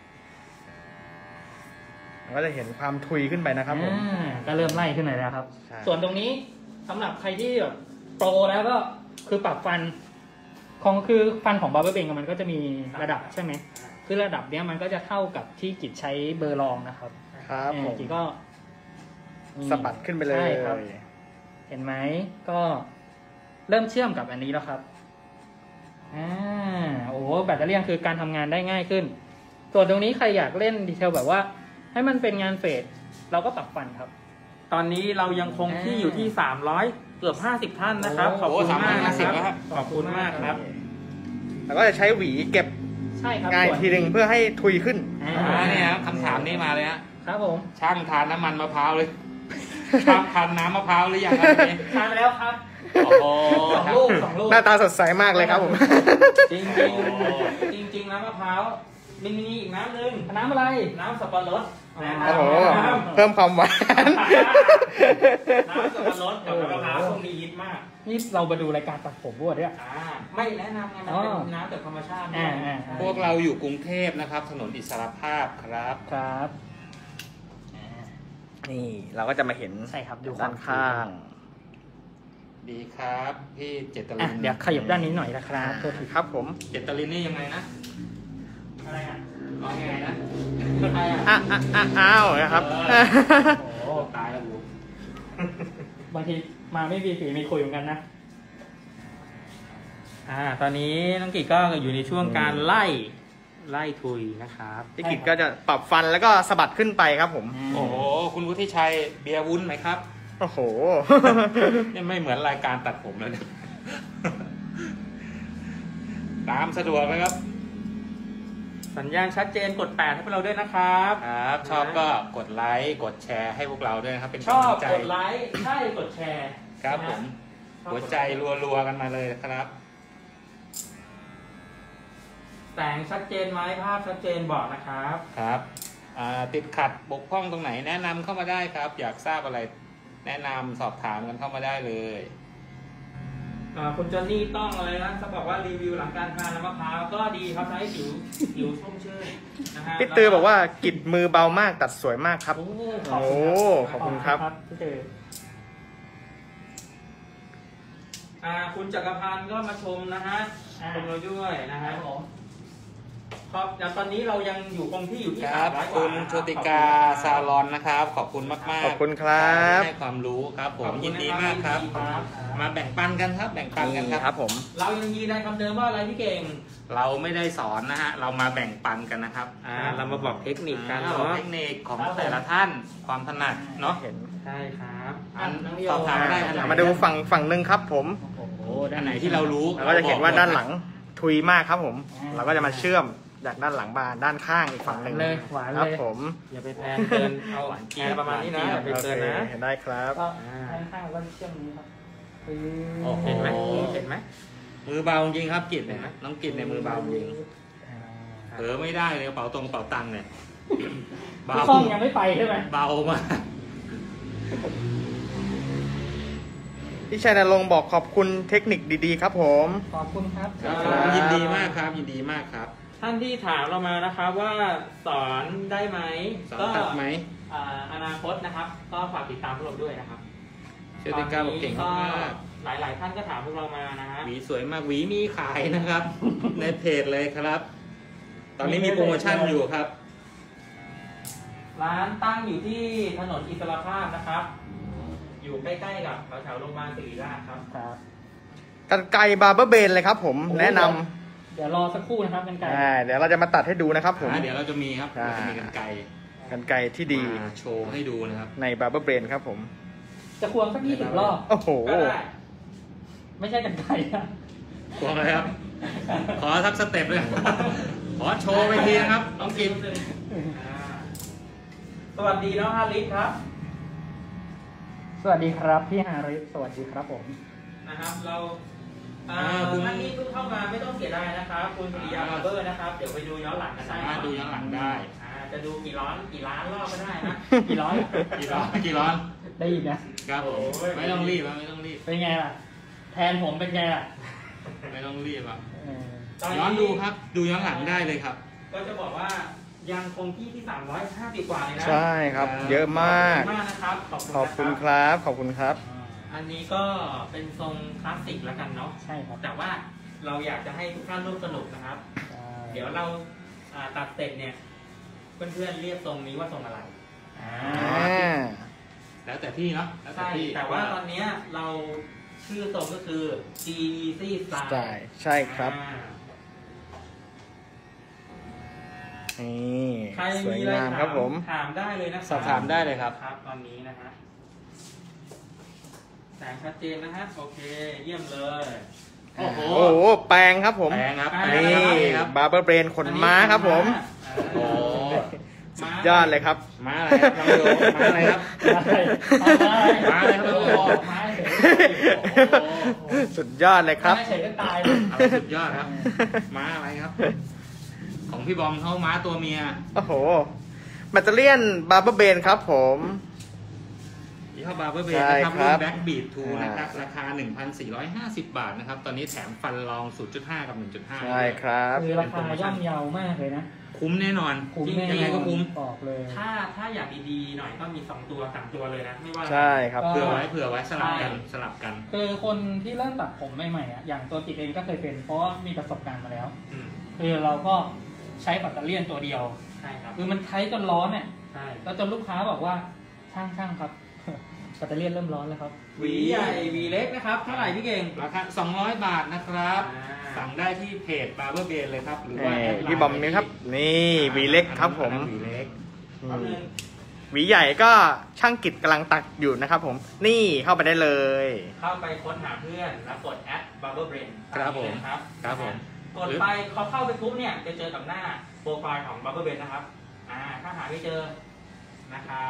เราก็จะเห็นความทุยขึ้นไปนะครับผมอ่าก็เริ่มไล่ขึ้นหน่อยแล้วครับใช่ส่วนตรงนี้สำหรับใครที่แบบโปรแล้วก็คือปรับฟันของคือฟันของบาร์เบอร์เบงมันก็จะมีระดับใช่ไหมคือระดับเนี้ยมันก็จะเท่ากับที่กิจใช้เบอร์รองนะครับครับผมอ่ากิจก็นี่สะบัดขึ้นไปเลยใช่ครับ เห็นไหมก็เริ่มเชื่อมกับอันนี้แล้วครับอ่าโอ้โหแบตเตอรี่คือการทำงานได้ง่ายขึ้น ส่วนตรงนี้ใครอยากเล่นดีเทลแบบว่า ให้มันเป็นงานเฟดเราก็ปรับฟันครับตอนนี้เรายังคงที่อยู่ที่สามร้อยเกือบห้าสิบท่านนะครับ ขอบคุณมากนะคโอ้รับสามร้อยห้าสิบแล้วครับขอบคุณมากครับแล้วก็จะใช้หวีเก็บใช่ครับง่ายทีหนึ่งเพื่อให้ทุยขึ้นอ่าอ่าเนี่ยครับคำถามนี้มาเลยฮะครับผมช่างทานน้ำมันมะพร้าวเลยช่างทานน้ำมะพร้าวหรือยังครับวันนี้ทานไปแล้วครับโอ้โหสองลูกสองลูกหน้าตาสดใสมากเลยครับผมจริงจริงๆจริงจริงๆน้ำมะพร้าวมันมีอีกน้ำหนึ่งน้ำอะไรน้ำสับปะรดนะครัโอ้บโห เพิ่มความหวานน้ำสับปะรดกับน้ำมะพร้าวช่วงนี้ฮิตมากนี่เรามาดูรายการตัดผมด้วยเนี่ยอ่าไม่แนะนำไงมันเป็นน้ำจากธรรมชาติอ่าอ่าพวกเราอยู่กรุงเทพนะครับ ถนนอิสรภาพครับครับนี่เราก็จะมาเห็นใช่ครับดูด้านข้างดีครับพี่เจตลิอ่ะนเดี๋ยวขยับด้านนี้หน่อยนะครับโทษทีครับผมเจตลินนี่ยังไงนะอะไรอ่ะร้องยังไงนะใครอ่ะอ่ะอ่ะอ่ะอ้าวนะครับโอ้ตายแล้วกูบางทีมาไม่มีฝีมีคุยเหมือนกันนะอ่า ตอนนี้น้องกิจก็อยู่ในช่วงการไล่ไล่ทุยนะครับพี่กิจก็จะปรับฟันแล้วก็สะบัดขึ้นไปครับผมโอ้โหคุณวุฒิชัยเบียร์วุ้นไหมครับโอ้โหนี่ไม่เหมือนรายการตัดผมเลยเนี่ย ตามสะดวกเลยครับสัญญาณชัดเจนกดแปดให้พวกเราด้วยนะครับครับ ชอบก็กดไลค์กดแชร์ให้พวกเราด้วยนะครับ เป็นชอบกำลังใจกดไลค์ใช่กดแชร์ครับผมชอบหัวใจรัวๆกันมาเลยครับแสงชัดเจนไหมภาพชัดเจนบอกนะครับครับอ่าติดขัดบกพร่องตรงไหนแนะนำเข้ามาได้ครับ อยากทราบอะไรแนะนำสอบถามกันเข้ามาได้เลยอ่าคุณจอนนี่ต้องอะไรนะเขาบอกว่ารีวิวหลังการทานน้ำมะพร้าวก็ดีครับทำให้ผิวผิวชุ่มชื่นนะฮะพี่ตือบอกว่ากิจมือเบามากตัดสวยมากครับโอ้โอ้ขอบคุณครับพี่เจออ่าคุณจักรพันธ์ก็มาชมนะฮะชมเราด้วยนะฮะครับอย่างตอนนี้เรายังอยู่คงที่อยู่ที่ครับสามร้อยกคุว่าณนะโชติกาซาลอนนะครับ ขอบคุณมากมากขอบคุณครับให้ความรู้ครับ ผขอมบคุณยินดีะมากครับยินดีครับมาแบ่งปันกันครับ แบ่งปันกันนี่คครัรับ บผมเรายังยืนยันคำเดิมว่าอะไรพี่เก่งเราไม่ได้สอนนะฮะ เรามาแบ่งปันกันนะครับอ่าเรามาบอกเทคนิคกันอ่าเนาะเทคนิคของแต่ละท่านความถนัดเนาะเห็นใช่ครับอันน้องเดียวสอบถามได้อันไหนมาดูฝั่งฝั่งหนึ่งครับผมโอ้โหอันไหนที่เรารู้เราก็จะเห็นว่าด้านหลังทุยมากครับผม เราก็จะมาเชื่อมจากด้านหลังบานด้านข้างอีกฝั่งหนึ่งเลยหวานคเลรับยผมอย่าไปแพงเกินเอาแกประมาณนี้นะอย่าไปโอเกินเคนะเห็นได้ครับก็ข้างๆก็เชื่อมนี้ครับปึ๊บโอ้โหเห็นไหมเห็นไหมมือเบาจริงครับกิจเนี่ยน้องกิจในยมือเบาจริง เผลอไม่ได้เลยกระเป๋าตรงกระเป๋าตังค์เนี่ยเบาพี่ก้องยังไม่ไปใช่ไหมเบามากพี่ชัยนรงค์บอกขอบคุณเทคนิคดีๆครับผมขอบคุณครับครับผมยินดีมากครับ ยินดีมากครับท่านที่ถามเรามานะครับว่าสอนได้ไหมสอนก็ตัดไหมอ่าอนาคตนะครับ ก็ฝากติดตามพวกเราด้วยนะครับเชติกาบอกเก่งมากหลาย ๆ ท่านก็ถามพวกเรามานะฮะหวีสวยมากหวีมีขายนะครับ ในเพจเลยครับ ตอนนี้มีโปรโมชั่นอยู่ครับร้านตั้งอยู่ที่ถนนอิสรภาพนะครับ อยู่ใกล้ ๆ กับแถวๆโรงพยาบาลศิริราชครับครับกันไกรบาร์เบอร์เบนเลยครับผมโอ้แนะนำเดี๋ยวรอสักครู่นะครับกันไกลอ่าเดี๋ยวเราจะมาตัดให้ดูนะครับผมอ่าเดี๋ยวเราจะมีครับอ่าเราจะมีกันไกรกันไกรที่ดีมาโชว์ให้ดูนะครับใน Barber Brain ครับผมจะควงสักยี่สิบรอบโอ้โหก็ได้ไม่ใช่กันไกลนะกลัวไหมครับ ขอทักสเต็ปเลย ขอโชว์ไปทีนะครับน้องกิมอ่าสวัสดีน้องฮาริสครับสวัสดีครับพี่ฮาริสสวัสดีครับผมนะครับเราอ่าอ่าคุณท่านที่เพิ่งเข้ามาไม่ต้องเสียดายนะครับคุณสุริยาบาร์เบอร์นะครับเดี๋ยวไปดูย้อนหลังกันได้สามารถดูย้อนหลังได้อ่าจะดูกี่ร้อนกี่ล้านรอบก็ได้นะกี่ร้อยกี่ร้อนกี่ร้อนได้ยินนะครับผมโอ้ยไม่ต้องรีบนะไม่ต้องรีบเป็นไงล่ะ แทนผมเป็นไงล่ะไม่ต้องรีบครับเออตอนนี้ย้อนดูครับ ดูย้อนหลังได้เลยครับก็จะบอกว่ายังคงที่ที่สามร้อยห้าสิบกว่าเลยนะใช่ครับ เยอะมากขอบคุณมากนะครับขอบคุณขอบคุณนะครับรับ ขอบคุณครับอันนี้ก็เป็นทรงคลาสสิกแล้วกันเนาะใช่ครับแต่ว่าเราอยากจะให้ทุกท่านร่วมสนุกนะครับใช่เดี๋ยวเราอ่าตัดเสร็จเนี่ยเพื่อนๆเรียกทรงนี้ว่าทรงอะไรอ่าอ่าแล้วแต่ที่เนาะแล้วแต่ใช่ที่แต่ว่าตอนเนี้ยเราชื่อทรงก็คือ G C ส Style ไตล์ใช่ครับอ่านี่ใครสวยมีอะไรงามถาครับผมถามได้เลยนะคสรัอบถามได้เลยครับครับ ตอนนี้นะฮะแสงชัดเจนนะฮะโอเค เยี่ยมเลยโอ้โหโอ้โห แปลงครับผมแปลงครับแปลงนี่ครับ Barber Brain ขนม้าครับผมโอ้โอ้สุดยอดเลยครับม้าอะไรครับน้องโยม้าอะไรครับมาเลยมาเลยครับโอ้โหมาเฉยสุดยอดเลยครับมาเฉยก็ตายเลยเอาสุดยอดครับ ม้าอะไรครับ ของพี่บอมเขาม้าตัวเมียโอ้โหแบตเตอรี่น Barber Brain ครับผมยี่ห้อบาร์เบอร์เบใช่นะครับครัรุ่บนแบ็กบีททูอ่านนะครับ ราคา หนึ่งพันสี่ร้อยห้าสิบ บาทนะครับ ตอนนี้แถมฟันรอง ศูนย์จุดห้า กับ หนึ่งจุดห้าใช่ครับคือราคาย่อมเยาวมากเลยนะคุ้มแน่นอนคุ้มจริงแน่ยังไงก็คุ้มบอกเลยถ้าถ้าอยากดีๆหน่อยก็มีสองตัวสามตัวเลยนะ ไม่ว่าใช่ครับก็เผื่อไว้เผื่อไว้สลับกันสลับกันคือคนที่เริ่มตัดผมใหม่ๆอ่ะอย่างตัวติดเองก็เคยเป็นเพราะว่ามีประสบการณ์มาแล้วอืมคือเราก็ใช้แบตเตอรี่ตัวเดียวใช่ครับคือมันใช้จนร้อนเนี่ยใช่แล้วจนลูกค้าบอกว่าช่างช่างครับ แบตเตอรี่เริ่มร้อนแล้วครับหวีใหญ่หวีเล็กนะครับ เท่าไหร่พี่เก่งราคา สองร้อย บาทนะครับอ่าสั่งได้ที่เพจ Barber b a n เลยครับ หรือว่านี่แอดไลน์พี่บอมนี่ครับ นี่หวีเล็กครับผมหวีเล็กอืแป๊บมนึงหวีใหญ่ก็ช่างกิจกำลังตัดอยู่นะครับผม นี่เข้าไปได้เลยเข้าไปค้นหาเพื่อนแล้วกดแอด Barber Brain ครับผมครับครับผมกดไปเขาเข้าไปปุ๊บเนี่ยจะเจอกับหน้าโปรไฟล์ของ Barber Brain นะครับ อ่า ถ้าหาไม่เจอนะครับ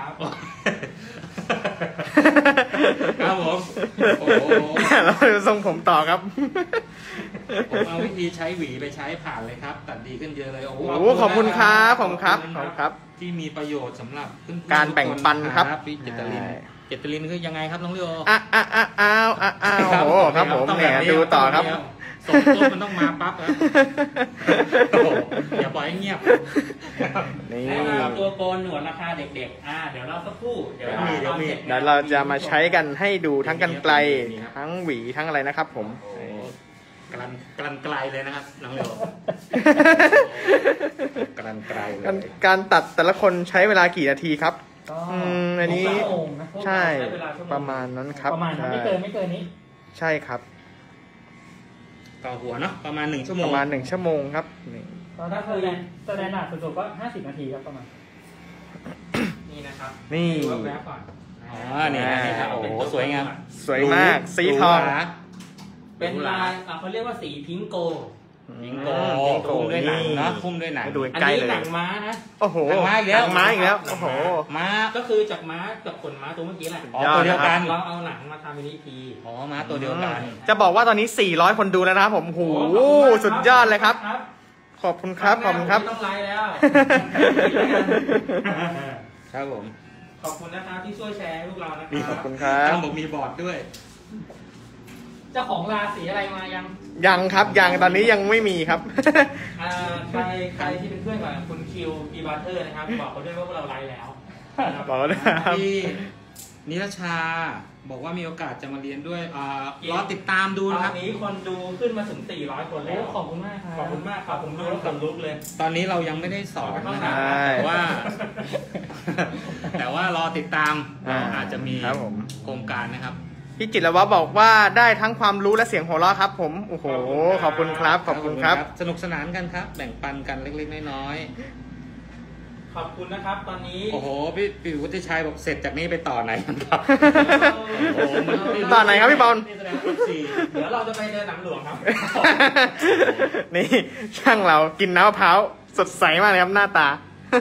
ครับผมโอ้โหเราดูทรงผมต่อครับผมเอาวิธีใช้หวีไปใช้ผ่านเลยครับ ตัดดีขึ้นเยอะเลย โอ้โหโอ้โหขอบคุณครับขอบคุณครับขอบคุณครับที่มีประโยชน์สำหรับเพื่อนๆการแบ่งปันครับพี่เจตลินใช่เจตลินคือยังไงครับน้องเรียวอ่ะอ่ะอ่ะอ้าวอ่ะอ้าวโอ้โหครับผมต้องเนี่ยแบบดูต่อครับส่งต้นมันต้องมาปั๊บครับโอ้โหอย่าปล่อยให้เงียบนี่แนะนำตัวโกนหนวดราคาเด็กๆ อ่า เดี๋ยวเราสักครู่ เดี๋ยวเราเดี๋ยวมีตอนสจเดี๋ยวเราจะมาใช้กันให้ดูทั้งกันไกลทั้งหวีทั้งอะไรนะครับผมโอ้โหกลันกลันไกลเลยนะครับน้องเรียวกลันไกลเลการยการตัดแต่ละคนใช้เวลากี่นาทีครับก็อืมอันนี้ชั่วโมงนะใช่ประมาณนั้นครับประมาณนั้นไม่ใช่เกินไม่เกินนี้ใช่ครับต่อหัวเนาะประมาณหนึ่งชั่วโมปงระมาณหนึ่งชั่วโมงครับนี่ก็ถ้าเคยแสดงหนาสุดๆก็ห้าสิบนาทีครับประมาณนี่นะครับนี่ดูแวบๆก่อนอ๋อนี่นี่ครับโอ้โหสวยงามสวยมากสีทองหรูหราเป็นลายอ่ะเขาเรียกว่าสีพิงโกยิงโกยิงโกคุ้มด้วยหนังนี่เนาะคุ้มด้วยหนังให้ดูอันใกล้นี้เลยหนังม้านะโอ้โหหนังม้าอีกแล้วหนังม้าอีกแล้วโอ้โหม้าก็คือจากม้ากับขนม้าตัวเมื่อกี้แหละอ๋อตัวเดียวกันเราเอาหนังมาทำเป็นอีพีอ๋อม้าตัวเดียวกันจะบอกว่าตอนนี้สี่ร้อยคนดูแล้วนะครับผมโอ้โหสุดยอดเลยครับ ขอบคุณครับ ขอบคุณครับไม่ต้องไลฟ์แล้วครับผมขอบคุณนะครับที่ช่วยแชร์ให้พวกเรานะคขรัอบบคุณครับตั้งบอกมีบอร์ดด้วยเจ้าของราสีอะไรมายังยังครับยังตอนนี้ยังไม่มีครับอ่าใครใครที่เป็นเพื่อนกับคุณคิวอีบาร์เทอร์นะครับบอกเขาด้วยว่าพวกเราไลฟ์แล้วนะครับบอกเลยนะครับที่นิรชาบอกว่ามีโอกาสจะมาเรียนด้วยอ่ารอติดตามดูตนะคอรับนนี้คนดูขึ้นมาถึงสี่ร้อยคนโอ้แล้วขอบคุณมากครับขอบคุณมากครับผมดูแล้วขนลุกเลยตอนนี้เรายังไม่ได้สอนนะครับใช่แต่ว่า แต่ว่ารอติดตามอ่าเราอาจจะมีครับผมโครงการนะครับพี่จิตรวัฒน์บอกว่าได้ทั้งความรู้และเสียงหัวเราะครับ ผมโอ้โหขอบคุณครับขอบคุณครับสนุกสนานกันครับ แบ่งปันกันเล็กๆน้อยขอบคุณนะครับตอนนี้ๆโอ้โหพี่พี่วุฒิชัยบอกเสร็จจากนี้ไปต่อไหนกันครับ โอ้โหมันต่อไหนครับพี่บอลนี่แสดงว่าสี่เดี๋ยวเราจะไปเดินหนังหลวงครับนี่ช่างเรากินน้ำมะพร้าวสดใสมากเลยครับหน้าตา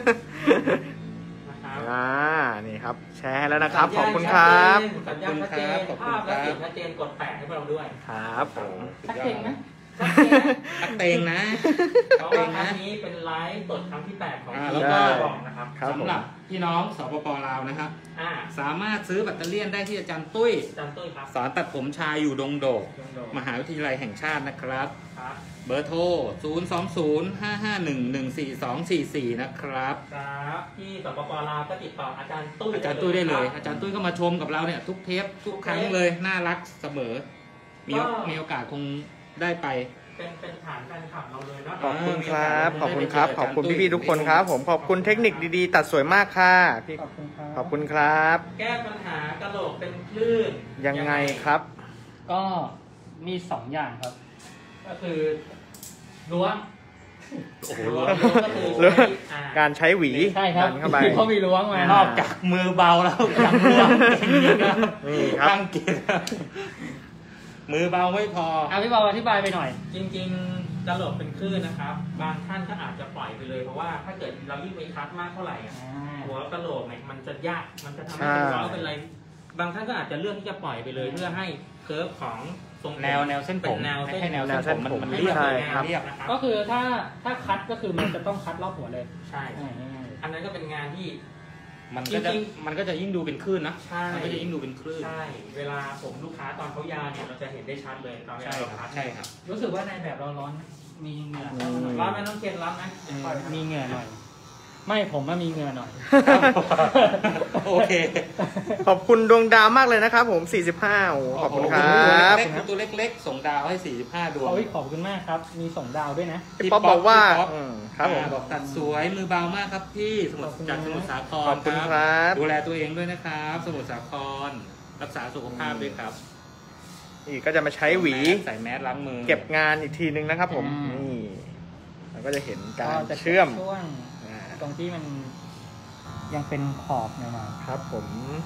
นะครับอ่านี่ครับ แชร์ให้แล้วนะครับขอบคุณครับสัญญาณชัดเจนภาพและเสียงชัดเจนกดแปะให้เราด้วยครับผมชัดเจนนะชัดเจนนะตักเตงนะเพราะว่าครั้งนี้เป็นไลฟ์สดครั้งที่แปดของอ่าที่แล้วก็บอกนะครับครับผมสำหรับพี่น้องสปปลาวนะครับอ่าสามารถซื้อแบตเตอรี่ได้ที่อาจารย์ตุ้ยอาจารย์ตุ้ยครับสอนตัดผมชายอยู่ดงโดกยงโดมหาวิทยาลัยแห่งชาตินะครับครับเบอร์โทร ศูนย์ สอง ศูนย์ ห้า ห้า หนึ่ง หนึ่ง สี่ สอง สี่ สี่ นะครับครับที่สปปลาวก็ติดต่ออาจารย์ตุ้ยอาจารย์ตุ้ยได้เลยคอาบจารย์ตุ้ยก็มาชมกับเราเนี่ยทุกเทปทุกครั้งเลย น่ารักเสมอ มีก็มีโอกาสคงได้ไปเป็นเป็นฐานแฟนคลับเราเลยเนาะขอบคุณครับขอบคุณครับขอบคุณพี่ๆทุกคนครับ ผมขอบคุณเทคนิคดีๆ ตัดสวยมากค่ะพี่ขอบคุณครับขอบคุณครับแก้ปัญหากระโหลกเป็นคลื่นยังไงครับก็มีสองอย่างครับ ก็คือล้วงโอ้โหล้วงก็คือล้วงอ่าการใช้หวีใช่ครับดันเข้าไปเขามีล้วงมานอกจากมือเบาแล้วยังร่วงเก่งอีกครับนี่ครับตั้งเกณฑ์มือเบาไม่พอเอาพี่บอลอธิบายไปหน่อยจริงๆกระโหลกเป็นคลื่นนะครับ บางท่านก็อาจจะปล่อยไปเลยเพราะว่าถ้าเกิดเรายิ่งไปคัดมากเท่าไหร่อะหัวกระโหลกเนี่ยมันจะยากมันจะทำให้เป็นร้าวเป็นอะไร บางท่านก็อาจจะเลือกที่จะปล่อยไปเลย เพื่อให้เคิร์ฟของทรงผมแนวแนวเส้นผมเป็นแนวไม่เส้นใช่แนวเส้นผมมันมันให้เรียบสใช่วยงาครัมบเรียบนะครับก็คือถ้าถ้าคัดก็คือมันจะต้องคัดรอบหัวเลยใช่ง่ายอันนั้นก็เป็นงานที่มันก็จะจริงมันก็จะยิ่งดูเป็นคลื่นนะใช่มันก็จะยิ่งดูเป็นคลื่นใช่ เวลาผมลูกค้าตอนเขายาวเนี่ยเราจะเห็นได้ชัดเลยตอนเวใช่ลาเราครัคับดใช่ครับๆรู้สึกว่าในแบบเราร้อน มีเหงื่ออืมร้อนไหมน้องเคนร้อนไหมเออมีเหงื่อหน่อย ไม่ผมว่ามีเหงื่อหน่อยโอเคขอบคุณดวงดาวมากเลยนะครับผมสี่สิบห้าโอ้ขอบคุณครับเล็กๆตัวเล็กๆ ส่งดาวให้สี่สิบห้าดวงโอ้ยขอบคุณมากครับ มีส่งดาวด้วยนะพี่ป๊อปบอกว่าพี่ป๊อปอืมครับผมอ่าบอกตัดสวยมือเบามากครับพี่สมุทรขอบคุณจากสมุทรสาครขอบคุณครับดูแลตัวเองด้วยนะครับ สมุทรสาคร รักษาสุขภาพด้วยครับอีกก็จะมาใช้หวีใส่แมสล้างมือเก็บงานอีกทีนึงนะครับผมอืมนี่เราก็จะเห็นกาก็รจะเชื่อมช่วงอ่าตรงที่มันยังเป็นขอบหน่อยครับผม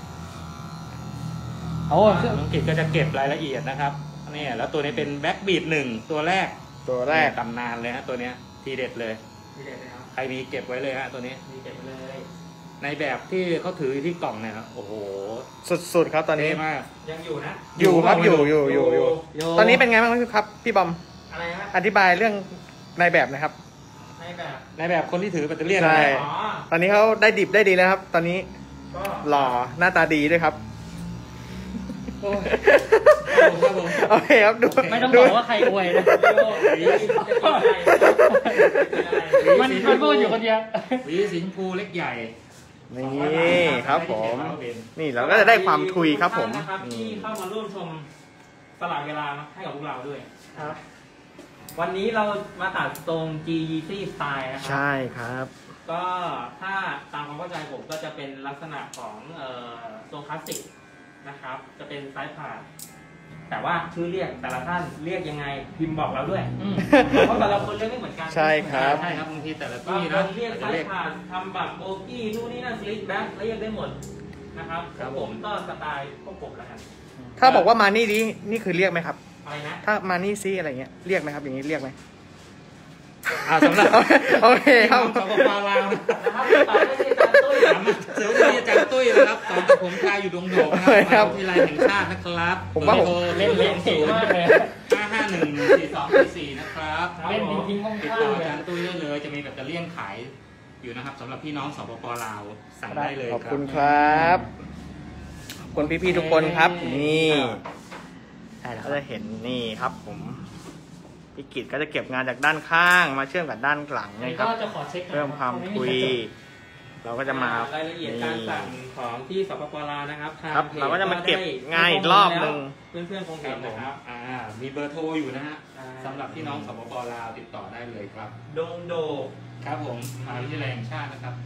ๆโอ้น้องกิจก็จะเก็บรายละเอียดนะครับเนี่ยแล้วตัวนี้เป็นแบ็กบีดหนึ่งตัวแรกตัวแรกตำนานเลยฮะตัวเนี้ยทีเด็ดเลยมีเด็ดเลยครับใครมีเก็บไว้เลยฮะตัวนี้มีเด็ดไปเลยในแบบที่เขาถืออยู่ที่กล่องเนี่ยครับโอ้โหสุดๆครับตอนนี้เท่มากยังอยู่นะอยู่ครับอยู่อยู่อยู่อยู่โยตอนนี้เป็นไงบ้างครับพี่บอมอะไรนะอธิบายเรื่องในแบบนะครับในแบบในแบบคนที่ถือแบตเตอรี่ใช่นะอ๋อตอนนี้เขาได้ดิบได้ดีแล้วครับ ตอนนี้ก็หล่อหน้าตาดีด้วยครับโอ้ยครับผมครับผมโอเคครับดูไม่ต้องดูบอกว่าใครอวยนะโยจะกินอะไรจะกินอะไรมันมันพูดอยู่คนเดียวหวีสีชมพูเล็กใหญ่นี่ครับผม นี่เราก็จะได้ความทุยครับผมขอณนะครับนี่ที่เข้ามาร่วมชมสละเวลาให้กับพวกเราด้วยครับ วันนี้เรามาตัดทรง จี ยี ซี Style นะครัใช่ครับก็ถ้าตามความเข้าใจผมก็จะเป็นลักษณะของเอ่อทรงคลาสสิกนะครับ จะเป็นไซส์ผ่านแต่ว่าชื่อเรียกแต่ละท่านเรียกยังไงพิมพ์บอกเราด้วยอืมเพราะแต่ละคนเรียกไม่เหมือนกันใช่ครับใช่ครับบางทีแต่ละบางที่คนะนเรียกไซจะเรียส์กผ่านทำบัตรโบกี้นู่นนี่นั่นสลิปแบ็คเรียกได้หมดนะครับครับผมก็สไตล์พวกผมละกันถ้าบอกว่ามานี่นี้นี่คือเรียกไหมครับอะไรนะถ้ามานี่ซีอะไรเงี้ยเรียกไหมครับอย่างนี้เรียกไหมอ่าสำหรับโอเคครับสปปลาวนะนะครับต่อได้ที่อาจารย์ตุ้ยสามารถเสริมที่อาจารย์ตุ้ยนะครับสอนตัดผมชายอยู่ดงโดกนะครับมหาวิทยาลัยแห่งชาตินะครับผมว่าผมบอร์โทรเล่นเล่นเก่งมากเลยห้าห้าหนึ่งสี่สองสี่สี่นะครับเล่นทิ้งๆติดข้าต่งอๆอาเลยจารย์ตุ้ยได้เลยจะมีแบตเตอรี่ขายอยู่นะครับสำหรับพี่น้องสปปลาวสั่งได้เลยขอบครับคุณครับขอบคุณพี่ๆทุกคนครับ นี่ใช่แล้วคก็รับจะเห็นนี่ครับ ผมพี่กิจก็จะเก็บงานจากด้านข้างมาเชื่อมกับด้านหลังนี่นะคก็รับจะขอเช็คหน่อยเพิ่มความคุย เราก็จะมารายละเอียดการสั่งของที่สปปลาวนะครับทางครับพจเราก็จะมาเก็บได้งานอีกรอบหนึ่งเพื่อนๆคงคเห็รันบผมนะครับอ่ามีเบอร์โทรอยู่นะฮะอ่าสำหรับพี่น้องสปปลาวติดต่อได้เลยครับดงโดครับผมมหาวิทยาลัยแห่งชาตินะครับ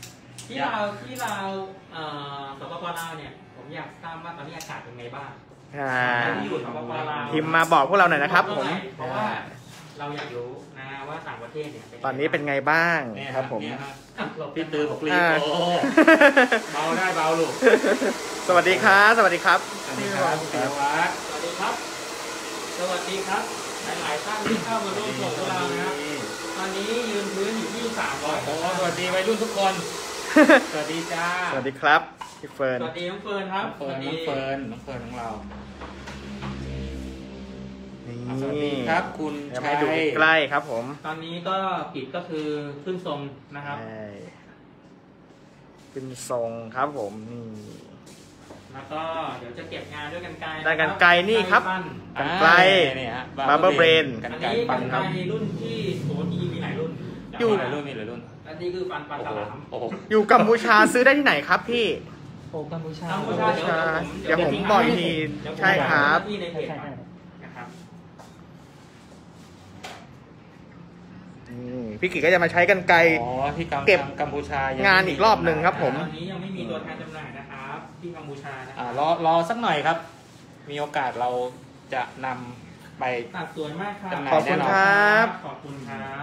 ที่เราวที่เราวเอ่อสปปลาวเนี่ย ผมอยากทราบว่าตอนนี้อากาศเป็นไงบ้างอ่าที่อยู่สปปลาวพิมพ์มาบอกพวกเราหน่อยนะครับผมเพราะว่าเราอยากรู้นะว่าต่างประเทศเนี่ยตอนนี้เป็นไงบ้างเนี่ยครับผมเนี่ยฮะอ่ะหลบพี่ตือบอกรีบอ่าโอ้เบาได้เบาลูกสวัสดีครับ สวัสดีครับสวัสดีครับปิยวัฒน์สวัสดีครับ สวัสดีครับ หลายๆท่านที่เข้ามาร่วมชมพวกเรานะครับตอนนี้ยืนพื้นอยู่ที่สามร้อยโอ้โหสวัสดีวัยรุ่นทุกคน สวัสดีจ้าสวัสดีครับพี่เฟิร์นสวัสดีน้องเฟิร์นครับน้องเฟิร์นน้องเฟิร์นน้องเฟิร์นของเรานี่สวัสดีครับคุณเดี๋ยวชัให้ยดูใกล้ครับผมตอนนี้ก็ปิดก็คือขึ้นทรงนะครับใช่เป็นทรงครับผมนี่แล้วก็เดี๋ยวจะเก็บงานด้วยกันไกลได้กรรไกรนี่ครับปั้นกันไกลเนี่ยฮะ Barber Brain กันอันไกลนี้ปักัน นคไกรัรบรุ่นที่โอ้ทีมีหลายรุ่นอยู่มีหลายรุ่นมีหลายรุ่นอันนี้คือฟันปลาโอ้ฉโหลามโอ้โหอยู่กัมพูชาซื้อได้ที่ไหนครับพี่โอ้กัมพูชากัมพูกัมพูชาเดี๋ยวผมบอกอีกทีใช่ครับที่ในเพใช่จใช่ก่อนนะครับนี่พี่กิจก็จะมาใช้กันไกรอ๋อที่กัมเก็บกัมพูชายังงานอีกรอบหนึ่งครับผมตอนนี้ยังไม่มีตัวแทนจำหน่ายนะครับที่กัมพูชานะคอ่ารับรอรอสักหน่อยครับ มีโอกาสเราจะนำไปตัดสวยมากครับจำหน่ายขอบคุณครับขอบคุณครับ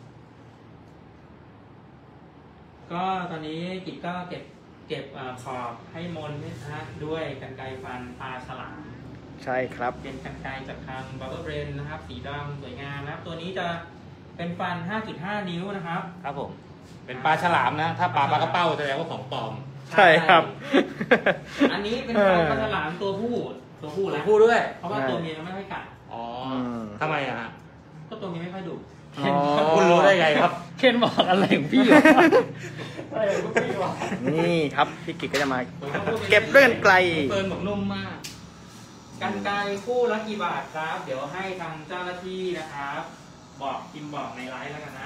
ก็ตอนนี้กิจก็เก็บเก็บเอ่อขอบให้มนนะฮะด้วยกรรไกรฟันปลาฉลามใช่ครับเป็นกรรไกรจากทาง Barber Brain นะครับ สีดำสวยงามนะครับ ตัวนี้จะเป็นฟัน ห้าจุดห้า นิ้วนะครับครับผม เป็นปลาฉลามนะ ถ้าปลาปลากระเป้าแสดงว่าของปลอมใช่ครับอันนี้เป็นฟันปลาฉลามตัวผู้ตัวผู้แล้วพูดด้วยเพราะว่าตัวเมียไม่ค่อยกัดอ๋อมทำไมอะฮะก็ตัวเมียไม่ค่อยดุอ๋อคุณรู้ได้ไงครับเคนบอกอะไรของพี่วะอะไรของพี่วะนี่ครับพี่กิจก็จะมา เก็บด้วยกันไกลเฟิร์นบอกนุ่มมากกรรไกรคู่ละกี่บาทครับ เดี๋ยวให้ทางเจ้าหน้าที่นะครับ บอกพิมพ์บอกในไลฟ์แล้วกันนะ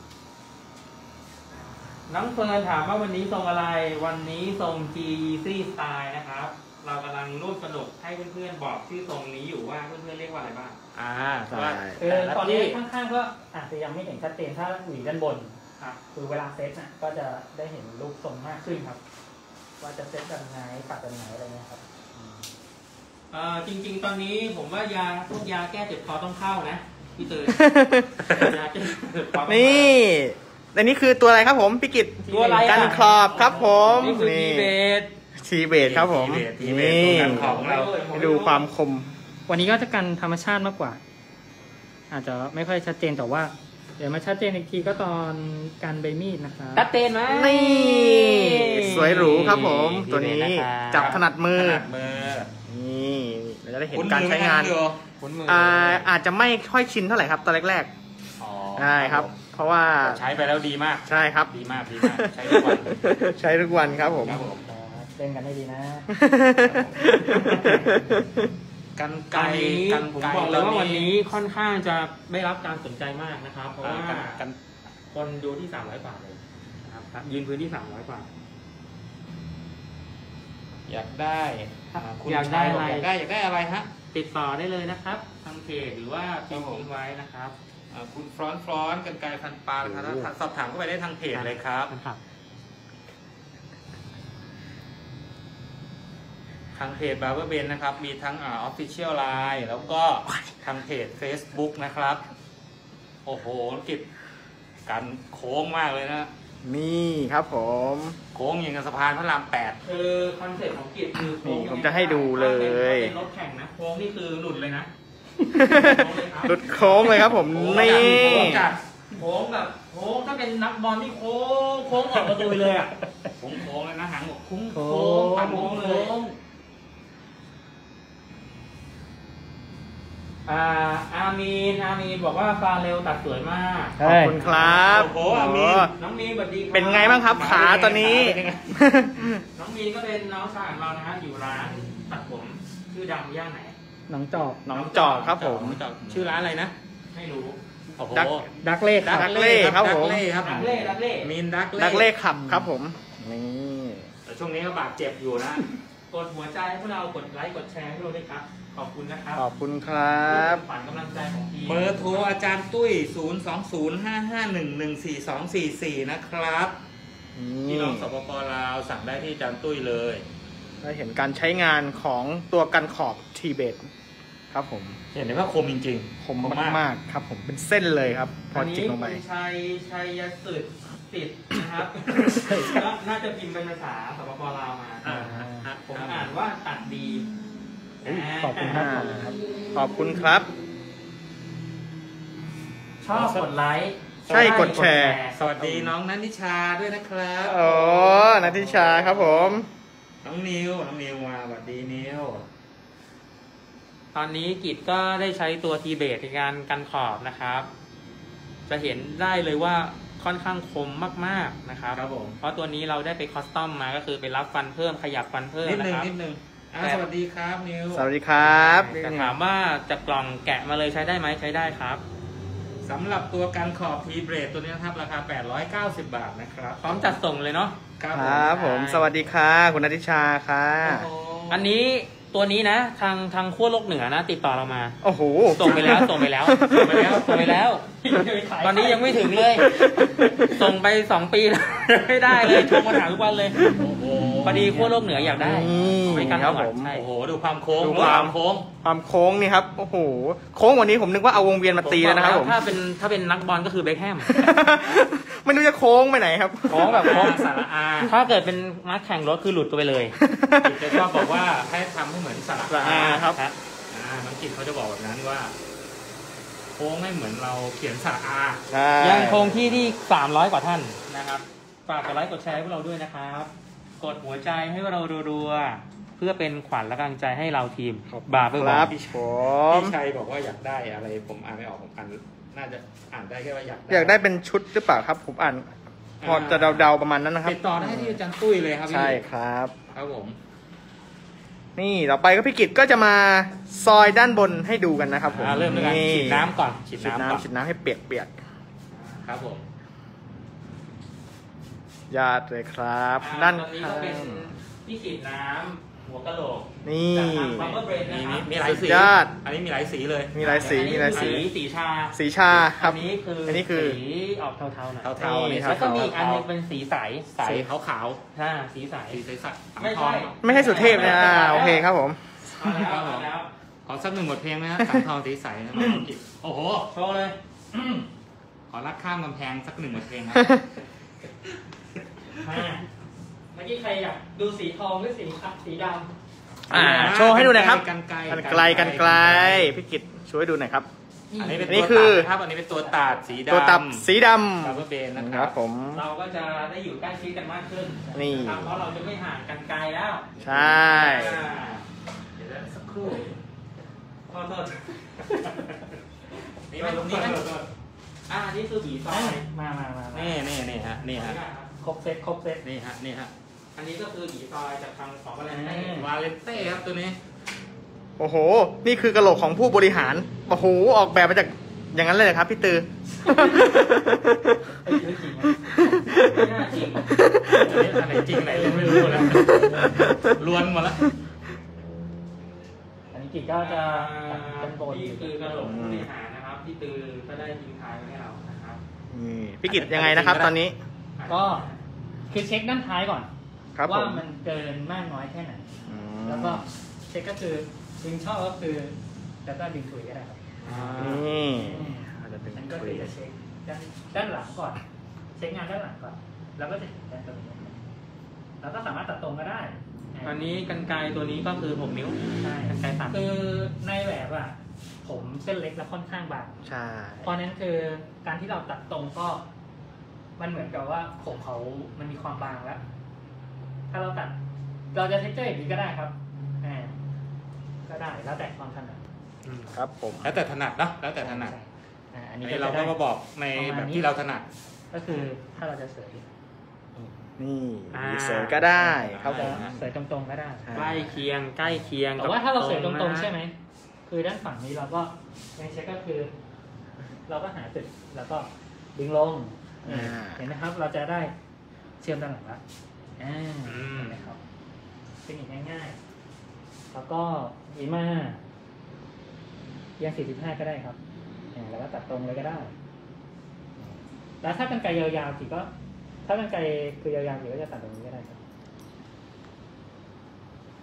น้องเฟิร์นถามว่าวันนี้ทรงอะไร วันนี้ทรง G Easy Style นะครับ เรากำลังร่วมสนุกให้เพื่อนๆบอกชื่อทรงนี้อยู่ว่าเพื่อนๆเรียกว่าอะไรบ้างอ่าใช่ว่าคือแต่ละตอนนี้ที่ข้างๆก็อาจจะยังไม่เห็นชัดเจนถ้าหวีด้านบนครับคือเวลาเซตน่ะก็จะได้เห็นรูปทรงมากขึ้นครับ ว่าจะเซตแบบไหนปัดแบบไหนอะไรเงี้ยครับเอ่อจริงๆ ตอนนี้ผมว่ายาพวกยาแก้เจ็บคอต้องเข้านะพี่เตย ยาแก้เจ็บคอต้องเข้านี่อันนี้คือตัวอะไรครับผมพี่กิจตัวอะไรอ่ะกันครอบครับผมนี่คือดีเบตทีเบตครับผมทีเบตทีเบตนี่ตรงกันของเราให้ดูความคมวันนี้ก็จะกันธรรมชาติมากกว่า อาจจะไม่ค่อยชัดเจนแต่ว่า เดี๋ยวมาชัดเจนอีกทีก็ตอนการใบมีดนะครับตัดเตนไหมนี่ สวยหรูครับผมทีตัวเบตนี้นะครับจับถนัดมือถนัดมือนี่เราจะได้เห็นคุ้การใช้งานมือไหมครับคุ้นมืออ่าอาจจะไม่ค่อยชินเท่าไหร่ครับตอนแรกอ๋อๆใช่ครับ เพราะว่าใช้ไปแล้วดีมากใช่ครับดีมากดีมาก ใช้ทุกวันใช้ทุกวันครับผมครับผมเล่นกันได้ดีนะกันตไกลอนนี้กันผมไกลบอกเลยว่าวันนี้ค่อนข้างจะได้รับการสนใจมากนะครับ เพราะอ่าว่ากันกันคนดูที่สามร้อยกว่าเลยนะครับยืนพื้นที่สามร้อยกว่าอยากได้อ่าคุณอยากได้ชบอะไรอยากได้อยากได้อะไรฮะติดต่อได้เลยนะครับ ทางเพจหรือว่าพิมพ์ครับผมทิ้งไว้นะครับอ่าคุณฟรอนต์ฟรอนต์กันไกลพันปลานะครับโอ้โหสอบถามเข้าไปได้ทางเพจเลยครับครับทางเพจ Barber Ben นะครับ มีทั้งอ่า Official Line แล้วก็ทางเพจ Facebook นะครับ โอ้โหกิจกันโค้งมากเลยนะนี่ครับผมโค้งอย่างกับสะพานพระรามแปดคือคอนเซ็ปต์ของกิจคือโค้งนี่ผมจะให้ดูเลยถ้าเป็นรถแข่งนะโค้งนี่คือหลุดเลยนะหลุดโค้งเลยครับผม นี่โค้งจัดโค้งแบบโค้งถ้าเป็นนักบอลนี่โค้งโค้งออกประตูเลยอ่ะโค้งโค้งเลยนะหางบอกคุ้งโค้โค้งงปั่นโค้งเลยอ่าอามีนอามีนบอกว่าฟาเรลตัดสวยมากขอบคุณครับโอ้โหอามีนน้องมีนสวัสดีครับเป็นไงบ้างครับขาตอนนี้เป็นยังไงน้องมีนก็เป็นน้องชายของเรานะฮะอยู่ร้านตัดผมชื่อดังย่านไหนหนองจอกน้องจอกครับผมชื่อร้านอะไรนะไม่รู้โอ้โหดักดักเล่คดัรับกเล่ครับผมดักเล่ครับดักเล่ดักเล่มีนดักเล่นักเลขขับครับผม นี่แต่ช่วงนี้ก็บาดเจ็บอยู่นะกดหัวใจให้พวกเรากดไลค์กดแชร์ให้เราด้วยครับ ขอบคุณนะครับขอบคุณครับฝันกำลังใจของทีมเบอร์โทรอาจารย์ตุ้ย ศูนย์ สอง ศูนย์ ห้า ห้า หนึ่ง หนึ่ง สี่ สอง สี่ สี่ นะครับ พี่นี่น้องสปปลาวสั่งได้ที่อาจารย์ตุ้ยเลยได้เห็นการใช้งานของตัวกันขอบทีเบตครับผมเห็นได้ว่าคมจริงๆคมมากๆครับผมเป็นเส้นเลยครับ พอจิกลงไปอันนี้คุณชัยชัยสืบติดนะครับ ก็น่าจะพิมพ์เป็นภาษาสปปลาวมาอ่าผมอ่านว่าตัดดีขอบคุณมากขอบคุณครับชอบกดไลค์ใช่กดแชร์สวัสดีน้องนันทิชาด้วยนะครับโอ้นัทธิชาครับผมน้องนิวน้องนิวมาสวัสดีนิวตอนนี้กิจก็ได้ใช้ตัวทีเบตในการกันขอบนะครับ จะเห็นได้เลยว่าค่อนข้างคมมากๆนะครับครับผมเพราะตัวนี้เราได้ไปคอสตอมมาก็คือไปรับฟันเพิ่มขยับฟันเพิ่มนิดนะนึงครับนิดนึงอ่าสวัสดีครับนิวสวัสดีครับแต่ถามว่าจากกล่องแกะมาเลยใช้ได้ไหมใช้ได้ครับสำหรับตัวการขอบทีเบรดตัวนี้นะครับราคาแปดร้อยเก้าสิบบาทนะครับพร้อมจัดส่งเลยเนาะครับครับผมสวัสดีค่ะคุณนัทธิชาค่ะอันนี้ตัวนี้นะทางทางขั้วโลกเหนือนะ ติดต่อเรามาโอ้โหส่งไปแล้วส่งไปแล้วส่งไปแล้วส่งไปแล้ว ตอนนี้ยังไม่ถึงเลย ส่งไปสองปีแล้วไม่ได้เลยโทรมาถามทุกวันเลยโอ้โหพอดีขั้วโลกเหนืออยากได้นี่ไม่กันครับจังหวัดผมใช่โอ้โหดูความโค้งดูความโค้งความโค้งนี่ครับโอ้โหโค้งกวันนี้ผมนึกว่าเอาวงเวียนมาตีแล้วนะครับผมถ้าเป็นถ้าเป็นนักบอลก็คือเบคแฮมไม่รู้จะโค้งไปไหนครับโค้งแบบโค้งสาระอาถ้าเกิดเป็นนักแข่งรถคือหลุดตัวไปเลยกิจจะชอบบอกว่าให้ทำให้เหมือนสาระสาระอาอาครับอ่าน้องกิจเขาจะบอกแบบนั้นว่า โค้งให้เหมือนเราเขียนสาระอาใช่ยังคงที่ที่สามร้อยกว่าท่านนะครับฝากกดไลค์กดแชร์ให้พวกเราด้วยนะครับ กดหัวใจให้เรารัวๆเพื่อเป็นขวัญและกำลังใจให้เราทีมบาร์เบอร์คบอรับลผมพี่ชัยบอกว่าอยากได้อะไรผมอ่านไม่ออกผมอ่านน่าจะอ่านได้แค่ว่าอยากอยากได้เป็นชุดหรือเปล่าครับ ผมอ่านพอจะเดาๆประมาณนั้นนะครับติดต่อได้ที่อาจารย์ตุ้ยเลยครับพี่ใช่ครับครับผมนี่ต่อไปก็พี่กิตก็จะมาซอยด้านบนให้ดูกันนะครับผมอ่าเริ่มด้วยกันนี่ฉีดน้ำก่อนฉีดฉีดน้ำก่อนน้ำฉีดน้ำให้เปียกเปียกครับผมๆญาติเลยครับอ่าด้านตอนนี้ข้าก็เป็นงที่ฉีดน้ำหัวกะโหลกนี่จากทางบัมเบอร์เบรนมีนะครับมีหลายสีสุดยอดอันนี้มีหลายสีเลยมีหลายสีมีหลายสีสีชาสีชาครับอันนี้คืออัอันนี้คือสีออกเทาๆหน่อยเทาๆนี่นี่ครับแล้วก็มีอีกอันหนึงเป็นสีใสใสขาวขาวอ่าสีใสๆสีใสสักไม่ทอใช่งไม่ให้สุเทพนะอ่าโอเคครับผมเอาแล้วเอาแล้วขอสักหนึ่งบทเพลงนะฮะสังทองสีใสนะน้องกิจโอ้โหโชว์เลยขอรักข้ามกำแพงสักหนึ่งบทเพลงครับอ่าเมื่อกี้ใครอยากดูสีทองหรือสีขาวสีดำอ่าโชว์ให้ดูหน่อยครับกันไกลกันไกลกันไกลพี่กิตช่วยให้ดูหน่อยครับอันนี้เป็นอันนี้ตัวคือตัดนะครับอันนี้เป็นตัวตัดสีดำตัวตับสีดดับเบิลเบนำนะนะคครัรับบผมเราก็จะได้อยู่ใกล้ชิดกันมากขึ้นนี่ครับเพราะเราจะไม่ห่างกันไกลแล้วใช่อ่าเดี๋ยวสักครู่ขอโทษนี่ไหมนี่ไหมอ่านี่คือบีซอยมามามามานี่นี่นี่ฮะนี่ฮะครบเซตครบเซตนี่ฮะนี่ฮะอันนี้ก็คือบีซอยจากทางของแบรนด์อืมวาเลนเต้ครับตัวนี้โอ้โห นี่คือกระโหลกของผู้บริหารโอ้โหออกแบบมาจากอย่างนั้นเลยเหรอครับพี่ตือไอ้ชีวิตจริงอะไม่น่าจริงอันนี้อันไหนจริงไหนไม่รู้แล้วลวนหมดแล้วอันนี้กิจก็จะตัดเป็นโบนนี่คือกระโหลกผู้บริหารนะครับที่ตือก็ได้ทิ้งท้ายไว้ให้เรานะครับนี่พี่กิตยังไงนะครับ ตอนนี้ก็คือเช็คด้านท้ายก่อนครับผว่าม มันเกินมากน้อยแค่ไหนอืมแล้วก็เช็คก็คือดึงช่อก็คือแล้วก็ดึงถุยก็ได้ครับนี่อาจจะเป็นนั่นก็คุคืยอจะเช็คด้านด้านหลังก่อน เช็คงานด้านหลังก่อน แล้วก็จะเห็นด้านตรงนี้แล้วก็สามารถตัดตรงก็ได้อันนี้กันไกรตัวนี้ก็คือหกนิ้วใช่กันไกรตัดคือในแบบอ่ะผมเส้นเล็กและค่อนข้างบางใช่เพราะนั้นคือการที่เราตัดตรงก็ มันเหมือนกับว่าผมเขามันมีความบางแล้ว ถ้าเราตัด เราจะเทคเจอร์อย่างนี้ก็ได้ครับอ่าก็ได้แล้วแต่ความถนัดครับผมแล้วแต่ถนัดเนาะแล้วแต่ถนัดใช่อ่าอัอันนนี้นี้ก็เราจะก็ได้มาบอกในแบบที่เราถนัดก็คือถ้าเราจะเสยนี่อ่าเสริมก็ได้ครับผมเสยตรงๆก็ได้ใกล้เคียงใกล้เคียงแต่ว่าถ้าเราเสยตรงๆนะใช่ไหม คือด้านฝั่งนี้เราก็ในเช็คก็คือ เราก็หาจุดแล้วก็ดึงลงอ่าเห็นไหมครับ เราจะได้เชื่อมด้านหลังละอ่าอืมเห็นไหมครับเทคนิคง่ายๆ แล้วก็อีมาเอียงสี่สิบห้าก็ได้ครับอ่าแล้วก็ตัดตรงเลยก็ได้ แล้วถ้ากันไกลยาวๆจีก็ ถ้ากันไกลคือยาวๆจีก็จะตัดตรงนี้ก็ได้ครับ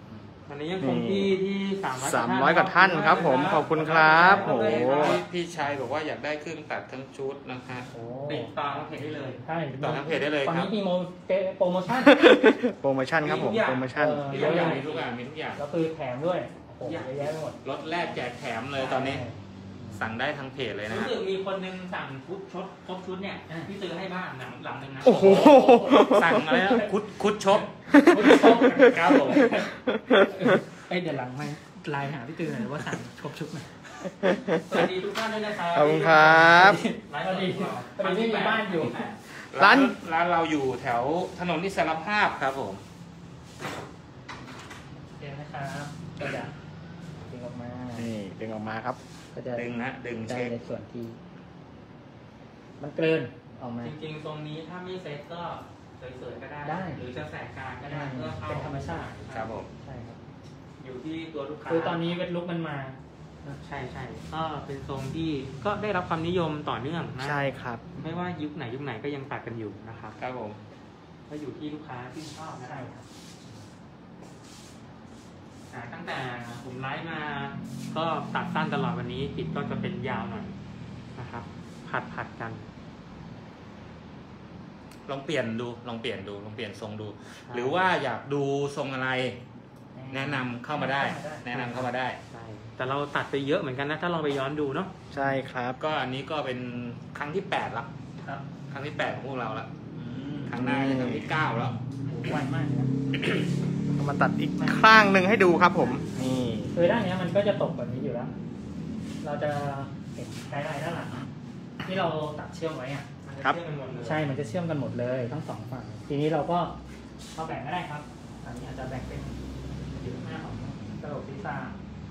ตอนนี้ยังคงที่ที่สามร้อยสามร้อยกว่าท่านครับผมขอบคุณครับโอ้โหพี่ชายบอกว่าอยากได้เครื่องตัดทั้งชุดนะฮะโอ้ติดตามเพจได้เลยใช่ติดต่อทางเพจได้เลยตอนครับนี้มีโมโปรโมชั่นโปรโมชั่นครับผมโปรโมชั่นเออมีทุกอย่างมีทุกอย่างมีทุกอย่างแล้วคือแถมด้วยโอ้โหเยอะแยะไปหมดรถแรกแจกแถมเลยตอนนี้สั่งได้ทางเพจเลยนะรู้ฮะสึกมีคนนึงสั่งชุดชดครบชุดเนี่ยพี่ซื้อให้บ้านหลังหลังนึงนะโอ้โหสั่งอะไรนะคุดคุดชบครับผมเอ้ยเดี๋ยวหลังมาไลน์หาพี่ตือหน่อยว่าสั่งครบชุดไหมสวัสดีทุกท่านด้วยนะครับขอบคุณครับไลฟ์พอดีพอดีไม่มีบ้านอยู่ร้านร้านเราอยู่แถวถนนอิสรภาพครับผมเดี๋ยวนะครับก็จะดึงออกมานี่ดึงออกมาครับก็จะดึงนะดึงได้เช็คในส่วนที่ มันเกินออกมาจริงๆตรงนี้ถ้าไม่เซ็ตก็สวยๆก็ได้ได้หรือจะแสกกลางก็ได้เพื่อเข้าเป็นธรรมชาติครับผมใช่ครับอยู่ที่ตัวลูกค้าคือตอนนี้เวทลุกมันมาใช่ใช่ก็เป็นทรงที่ก็ได้รับความนิยมต่อเนื่องนะใช่ครับไม่ว่ายุคไหนยุคไหนก็ยังตัดกันอยู่นะครับครับผมก็อยู่ที่ลูกค้าที่ชอบนะใช่ครับอ่าตั้งแต่ผมไลฟ์มา ก็ตัดสั้นตลอดวันนี้ปิดก็จะเป็นยาวหน่อยนะครับผัดผัดกันลองเปลี่ยนดูลองเปลี่ยนดูลองเปลี่ยนทรงดู หรือว่าอยากดูทรงอะไร แนะนำเข้ามาได้ แนะนำเข้ามาได้ใช่แต่เราตัดไปเยอะเหมือนกันนะถ้าลองไปย้อนดูเนาะใช่ครับก็อันนี้ก็เป็นครั้งที่แปดละครับครั้งที่แปดของพวกเราละครั้งหน้าจะครั้งที่เก้าแล้วไวมากเลยนะเอามาตัดอีกข้างหนึ่งให้ดูครับผม นี่คือด้านเนี้ยมันก็จะตกแบบนี้อยู่แล้ว เราจะเห็นไกด์ไลน์ด้านหลังที่เราตัดเชื่อมไว้อ่ะมันจะครับเชื่อมกันหมดเลยใช่ มันจะเชื่อมกันหมดเลยทั้งสองฝั่ง ทีนี้เราก็เอาแบ่งก็ได้ครับ อันนี้อาจจะแบ่งเป็นอยู่หน้าของกระโหลกศีรษะ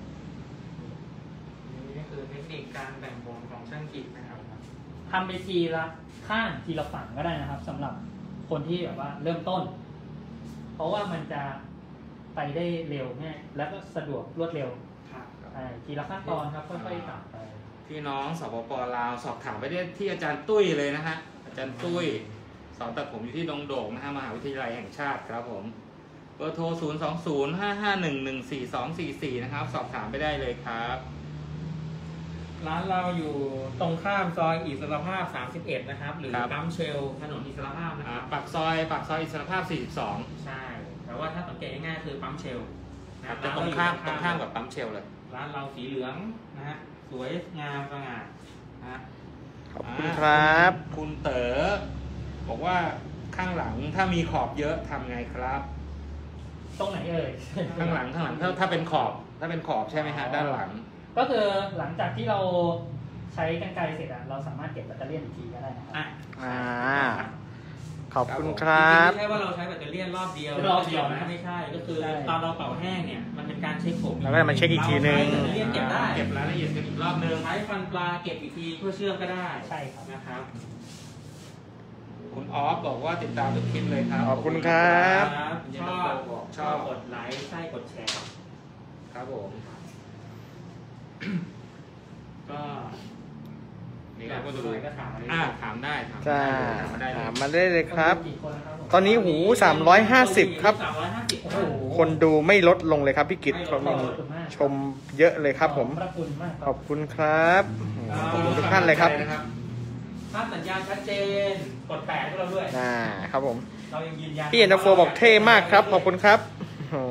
นี่คือเทคนิคการแบ่งผมของช่างกิจนะครับทำไปทีละข้างทีละฝั่งก็ได้นะครับสำหรับคนที่แบบว่าเริ่มต้น เพราะว่ามันจะไปได้เร็วง่ายแล้วก็สะดวกรวดเร็วครับใช่ทีละขั้นตอนครับค่อยๆตัดไปพี่น้องสปปลาวสอบถามไปได้ที่อาจารย์ตุ้ยเลยนะฮะอาจารย์ตุ้ยสอนตัดผมอยู่ที่ดงโด่งนะฮะมหาวิทยาลัยแห่งชาติครับผมเบอร์โทร ศูนย์ สอง ศูนย์ ห้า ห้า หนึ่ง หนึ่ง สี่ สอง สี่ สี่ นะครับ สอบถามไปได้เลยครับร้านเราอยู่ตรงข้ามซอยอิสรภาพสามสิบเอ็ดนะครับหรือครับปั๊มเชลถนนอิสรภาพนะคอ่ารับปากซอยปากซอยอิสรภาพ สี่สิบสองใช่ แต่ว่าถ้าสังเกตง่ายๆคือปั๊มเชลนะจะตรงข้ามตรงข้ามกับปั๊มเชลเลยร้านเราสีเหลืองนะฮะสวยงามสง่านะฮะขอบคุณครับคุณเต๋อบอกว่าข้างหลังถ้ามีขอบเยอะทำไงครับตรงไหนเอ่ยข้างหลังข้างหลังถ้าถ้าเป็นขอบถ้าเป็นขอบใช่ไหมฮะด้านหลังก็คือหลังจากที่เราใช้กรรไกรเสร็จอะเราสามารถเก็บแบตเตอรี่อีกทีก็ได้นะครับอ่ะอ่า ขอบคุณครับไม่ใช่ว่าเราใช้แบตเตอรี่รอบเดียวรอบเดียวนะไม่ใช่ก็คือใช่ตอนเราเป่าแห้งเนี่ยมันเป็นการเช็คผมแล้วก็มาเช็คอีกทีนึงเราใช้แบตเตอรี่เก็บได้เก็บรายละเอียดกันอีกรอบนึงใช้ฟันปลาเก็บอีกทีเพื่อเชื่อมก็ได้ใช่ครับนะครับคุณออฟบอกว่าติดตามทุกคลิปเลยครับขอบคุณครับชอบบอกชชออบบ กดไลค์ใช่กดแชร์ครับผมก็นี่เราก็ดูอยก็ถามมาเลยอ่าถามได้ถามจ้าได้ถามมาได้เลถาย มมาได้เลยครับกี่คนนะครับผมตอนนี้หูสามร้อยห้าสิบครับสามร้อยห้าสิบโอ้โหคนดูไม่ลดลงเลยครับพี่กิตเขามีชมเยอะเลยครับผมขอบพระคุณมากคขรัอบคุณครับขอบคุณทุกท่านเลยครับถ้าสัญญาณชัดเจนกดแปดให้เราด้วยอ่า ครับผมเรายังยืนยันพี่เอ็นโฟบอกเท่มากครับ ขอบคุณครับอ๋อ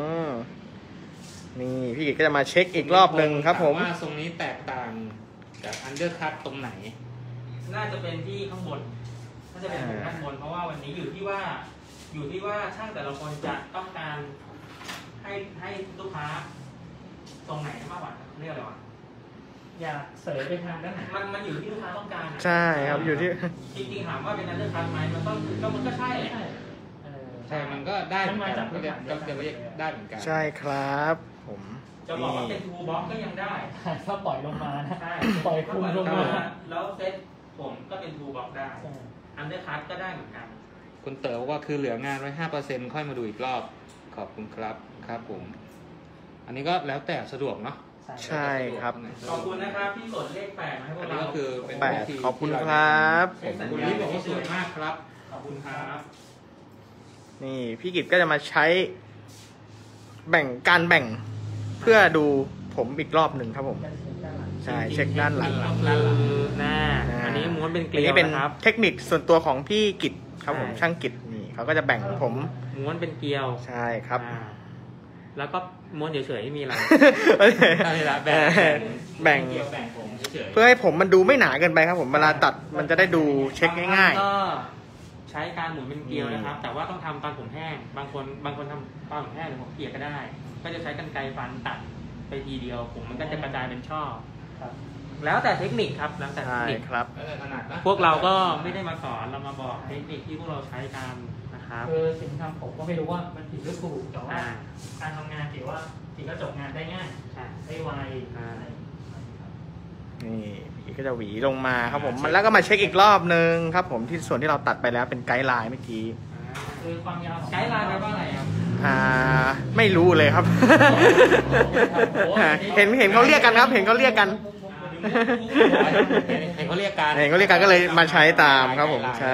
นี่พี่กิตก็จะมาเช็คอีกรอบหนึ่งครับผมว่าทรงนี้แตกต่างจากอันเดอร์คัตตรงไหนน่าจะเป็นที่ข้างบนน่าจะเป็นที่ข้างบนเพราะว่าวันนี้อยู่ที่ว่า อยู่ที่ว่าช่างแต่ละคนจะต้องการให้ให้ลูกค้าตรงไหนมากกว่าเรียกอะไรวะอยากเสยไปทางด้านไหนมันมันอยู่ที่ลูกค้าต้องการอะใช่ครับอยู่ที่จริงๆถามว่าเป็นอันเดอร์คัทไหมมันก็ก็มันก็ใช่แหละเออใช่มันก็ได้มันมาจากก็เรียกก็เรียกได้เหมือนกันใช่ครับ ผมจะบอกว่าเป็นทูบ็อกก็ยังได้ถ้าปล่อยลงมานะใช่ปล่อยคุมลงมาแล้วเซ็ตผมก็เป็นทูบ็อกได้ใช่อันเดอร์คัทก็ได้เหมือนกันคุณเต๋อบอกว่าคือเหลืองานไว้ห้าเปอร์เซ็นต์ค่อยมาดูอีกรอบ ขอบคุณครับครับผม อันนี้ก็แล้วแต่สะดวกเนาะใช่ครับขอบคุณนะครับที่กดเลขแปดมาให้พวอักนนี้เราก็คือเป็นแปดวิธีขอบคุณครับเช็คสัญคุณญาลิณบอกว่าสวยมากครับขอบคุณครับนี่พี่กิตก็จะมาใช้แบ่งการแบ่งเพื่อดูผมอีกรอบหนึ่งครับผมใช่เช็คด้านหลังคือหน้าอันนี้ม้วนเป็นเกอันลียวนี้เป็นนะครับเทคนิคส่วนตัวของพี่กิตครับผมใช่ช่างกิตนี่เขาก็จะแบ่งผมม้วนเป็นเกลียวใช่ครับอ่าแล้วก็ม้วนเฉยๆไม่มีอะไรนี่ละแบ่งแบ่งเกี่ยวแบ่งผมเฉยๆเพื่อให้ผมมันดูไม่หนาเกินไปครับผมเวลาตัดมันจะได้ดูเช็คง่ายบครั้ก็ใช้การหมุนเป็นเกลียวนะครับ แต่ว่าต้องทำตอนผมแห้ง บางคนบางคนทำตอนผมแห้งหรือผมเกลี่ยก็ได้ ก็จะใช้กรรไกรฟันตัดไปทีเดียว ผมมันก็จะกระจายเป็นช่อครับแล้วแต่เทคนิคครับแล้วแต่ๆเทใช่คนิคครับแล้วแต่ถนัดนะพวกเราก็ไม่ได้มาสอนเรามาบอกเทคนิคที่พวกเราใช้กันนะครับคือสิ่งทำผมก็ไม่รู้ว่ามันผิดหรือถูกแต่ว่าอ่าการทำงานถือว่าถือว่าจบงานได้ง่ายใช่ได้ไวอ่าอะไรนี่พี่ก็จะหวีลงมาครับผมมันแล้วก็มาเช็คอีกรอบนึงครับผมที่ส่วนที่เราตัดไปแล้วเป็นไกด์ไลน์เมื่อกี้คือความยาวของไกด์ไลน์แปลว่าอะไรครับอ่าไม่รู้เลยครับ เห็นเห็นเขาเรียกกันครับ เห็นเขาเรียกกันเห็นเขาเรียกกันเห็นเขาเรียกกันก็เลยมาใช้ตามครับผมใช่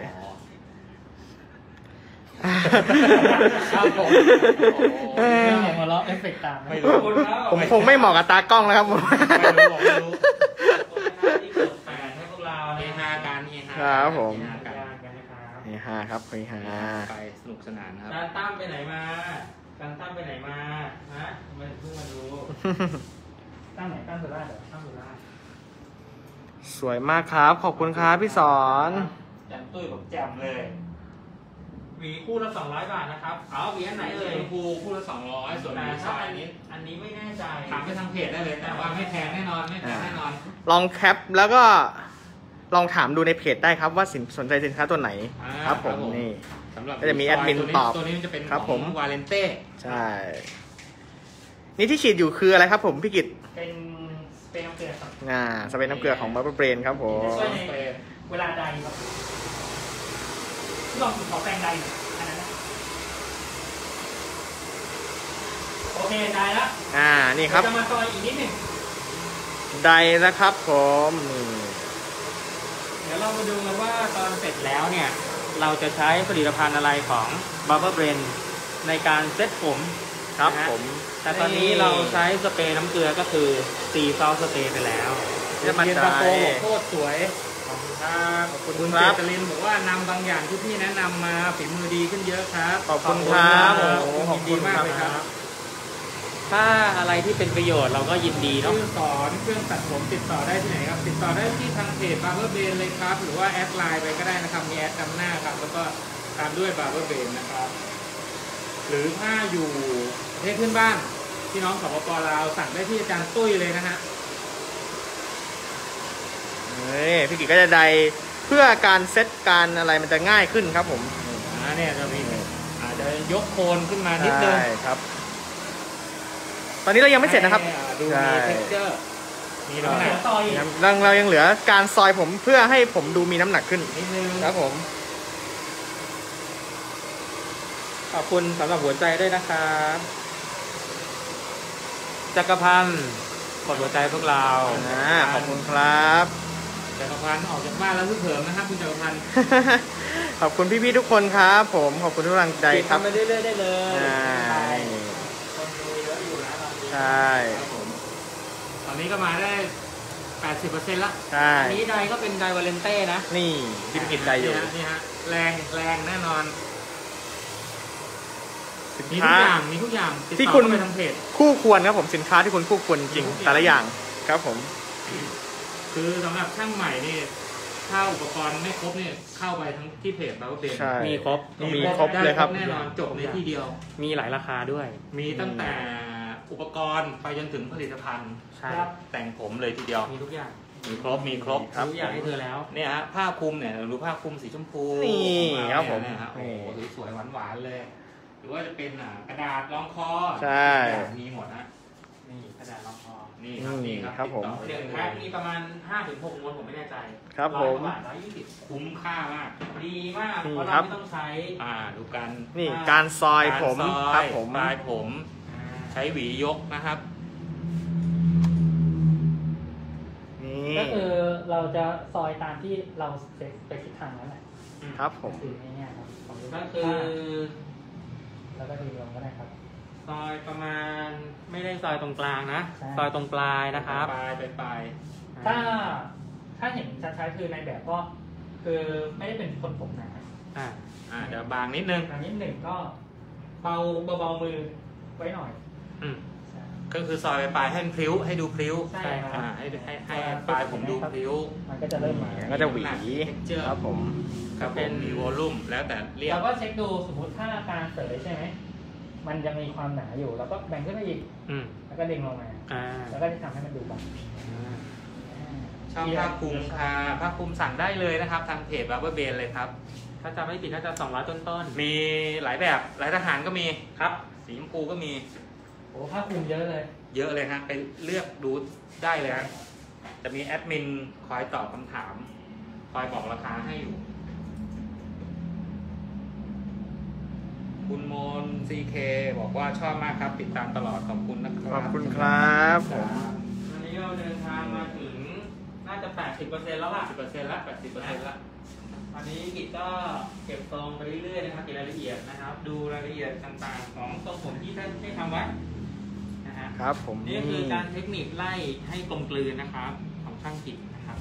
ครับผมเออเรื่องหัวเราะเอฟเฟกต์ตามนะไม่รู้ผมคงไม่เหมาะกับตากล้องแล้วครับผมไม่รู้ไม่รู้ที่เกิดแปดให้พวกเราเฮเนี่ยฮาการเฮฮาครับผมเฮฮากันกันนะครับเฮ้ยฮาครับเฮ้ยฮาไปสนุกสนานครับการตั้มไปไหนมาการตั้มไปไหนมาฮะทำไมเพิ่งมาดูตั้งไหนตั้งสุราษฎร์เหรอตั้มสุราษฎร์สวยมากครับ ขอบคุณครับพี่สอนจันตุ้ยผมแจ่มเลยหวีคู่ละสองร้อยบาทนะครับเอาหวีอันไหนเอ่ยชมพูคู่ละสองร้อยส่วนแต่ดีไซถ้าอันน์นี้นี้อันนี้ไม่แน่ใจถามไปทางเพจได้เลยแต่ว่าไม่แพงแน่นอนไม่แพงแน่นอนลองแคปแล้วก็ลองถามดูในเพจได้ครับว่าสินสนใจสินค้าตัวไหนอ่าครับผมครับผมนี่สำหรับก็จะมีแอดมินตัวตอบตัวนี้มันจะเป็นครับขผองมวาเลนเต้ใช่ นี่ที่ฉีดอยู่คืออะไรครับผมพี่กิตเป็นสเปรย์น้ำเกลือครับอ่าสเปรย์น้ำเกลือของ Bubble Brain ครับผมช่วยในเวลาใดครับลองขอแปลงใดหน่อยอันนั้นนะโอเคได้แล้วอ่านี่ครับเดี๋ยวจะมาซอยอีกนิดหนึ่งไดนะครับผมนี่เดี๋ยวเรามาดูกันว่าตอนเสร็จแล้วเนี่ย เราจะใช้ผลิตภัณฑ์อะไรของ Bubble Brain ในการเซ็ตผมครับนะฮะผมแต่ตอนนี้เราใช้สเปรย์น้ำเกลือก็คือซีซอลสเปรย์ไปแล้วจะมาเย็นใจตาโฟบอกโคตรสวยครับขอบคุณคุณคเจรับตลินบอกว่านำบางอย่างที่พี่แนะนำมาฝีมือดีขึ้นเยอะครับขอบคุณครับขอบโอ้คุณขอบยินคุดีณมากครับเลยครับถ้าอะไรที่เป็นประโยชน์เราก็ยินดีเนาะชื่อสอนเครื่องตัดผมติดต่อได้ที่ไหนครับ ติดต่อได้ที่ทางเพจ Barber Brain เลยครับ หรือว่าแอดไลน์ไปก็ได้นะครับ มีแอดนำหน้าครับ แล้วก็ตามด้วย Barber Brain นะครับ หรือถ้าอยู่ประเทศเพื่อนบ้านพี่น้องสปปลาวสั่งได้ที่อาจารย์ตุ้ยเลยนะฮะเฮ้ยพี่กิตก็จะไดเพื่อการเซตการอะไรมันจะง่ายขึ้นครับผมอ่าเนี่ยจะมีอาจจะยกโคนขึ้นมานิดนึงใช่ครับ ตอนนี้เรายังไม่เสร็จนะครับให้ดูใช่มี texture มีน้ำหนักซอยยังเราเรายังเหลือการซอยผมเพื่อให้ผมดูมีน้ำหนักขึ้นนิดนึงครับผมขอบคุณสำหรับหัวใจด้วยนะครับจักรพันธ์กดหัวใจพวกเราอ่าขอบคุณครับจักรพันธ์ออกจากบ้านแล้วพึ่งเผิมนะครับคุณจักรพันธ์ขอบคุณพี่ๆทุกคนครับ ผมขอบคุณทุกกำลังใจครับทำไปเรื่อยๆได้เลยใช่คนดูเยอะอยู่นะตอนนี้ใช่ครับผมตอนนี้ก็มาได้ แปดสิบเปอร์เซ็นต์ ละใช่อันนี้ไดก็เป็นไดวาเลนเต้นะนี่ที่พี่กิตไดอยู่นี่ฮะนี่ฮะแรงแรงแน่นอนสินมีทุค้ากอย่างมีทุกอย่างติดที่ต่อคุณเข้าไปทางเพจคู่ควรครับผมสินค้าที่คุณคู่ควรจริงแต่ละอย่างครับผมคือสำหรับช่างใหม่นี่ถ้าอุปกรณ์ไม่ครบนี่เข้าไปทั้งที่เพจเราก็เป็นใช่มีครบมีครบได้เลยครับแน่นอนจบในที่เดียวมีหลายราคาด้วยมีตั้งแต่อุปกรณ์ไปจนถึงผลิตภัณฑ์ใช่แต่งผมเลยทีเดียวมีทุกอย่างมีครบมีครบทุกอย่างให้เธอแล้วเนี่ยฮะผ้าคลุมเนี่ยดูผ้าคลุมสีชมพูนี่ครับผมเนี่ยฮะโอ้โหสวยๆหวานๆเลย หรือว่าจะเป็นอ่ากระดาษรองคอใช่ทุกอย่างมีหมดนะนี่กระดาษรองคอนี่ครับนี่นี่ครับผมติดต่อไปหนึ่งได้แพ็คเลยมีประมาณห้าถึงหกม้วนผมไม่แน่ใจครับผมร้อยกว่าบาทร้อยยี่สิบคุ้มค่ามากดีมากนี่เพราะครัเราบไม่ต้องใช้อ่าดูกันนี่การซอยผมการซอยครับผมปลายผมอ่าใช้หวียกนะครับนี่ก็คือเราจะซอยตามที่เราเซ็ตไปทิศทางนั้นแหละครับผมคือง่ายๆครับผมก็คือแล้วก็ดีลงก็ได้ครับซซอยประมาณไม่ได้ซอยตรงกลางนะใช่ซอยตรงปลายนะครับปลายไปปลายถ้าถ้าเห็นชัดๆคือในแบบก็คือไม่ได้เป็นคนผมหนาอ่าอ่าเดี๋ยวบางนิดนึงอันนี้หนึ่งก็เบาเบาๆมือไว้หน่อยอืมใช่ก็คือซอยไปปลายให้มันพลิ้วให้ดูพลิ้วใช่คอ่ารับให้ให้ให้ปลายผมดูพลิ้วมันก็จะเริ่มมาก็จะหวี texture ครับผมครับผมมีวอลลุ่มแล้วแต่เรียกเราก็เช็คดูสมมติถ้าการเสยใช่ไหมมันยังมีความหนาอยู่เราก็แบ่งขึ้นไปอีกอืมแล้วก็ดึงลงมาอ่าแล้วก็จะทำให้มันดูเบาชอบผ้าคลุมค่ะผ้าคลุมสั่งได้เลยนะครับทางเพจ Barber Ben เลยครับถ้าจำไม่ผิดน่าจะสองร้อยต้นมีหลายแบบหลายทหารก็มีๆครับสีชมพูก็มีโอ้ผ้าคลุมเยอะเลยเยอะเลยฮะไปเลือกดูได้เลยฮะจะมีแอดมินคอยตอบคำถาม คอยบอกราคาให้อยู่ คุณโมนซีเคบอกว่าชอบมากครับ ติดตามตลอดขอบคุณนะคขรัอบบคุณครับผมอันนี้เราเดินทางมาถึงน่าจะ แปดสิบเปอร์เซ็นต์ แล้วล่ะสิบเปอร์เซ็นต์ละแปดสิบเปอร์เซ็นต์ละตอนนี้กิจก็เก็บทรงไปเรื่อยๆนะครับเก็บรายละเอียดนะครับ ดูรายละเอียดต่างๆ ของทรงผมที่ท่านได้ทำไว้นะฮะครับผมนี่ก็คือการเทคนิคไล่ให้กลมกลืนนะครับ ของช่างกิจนะครับ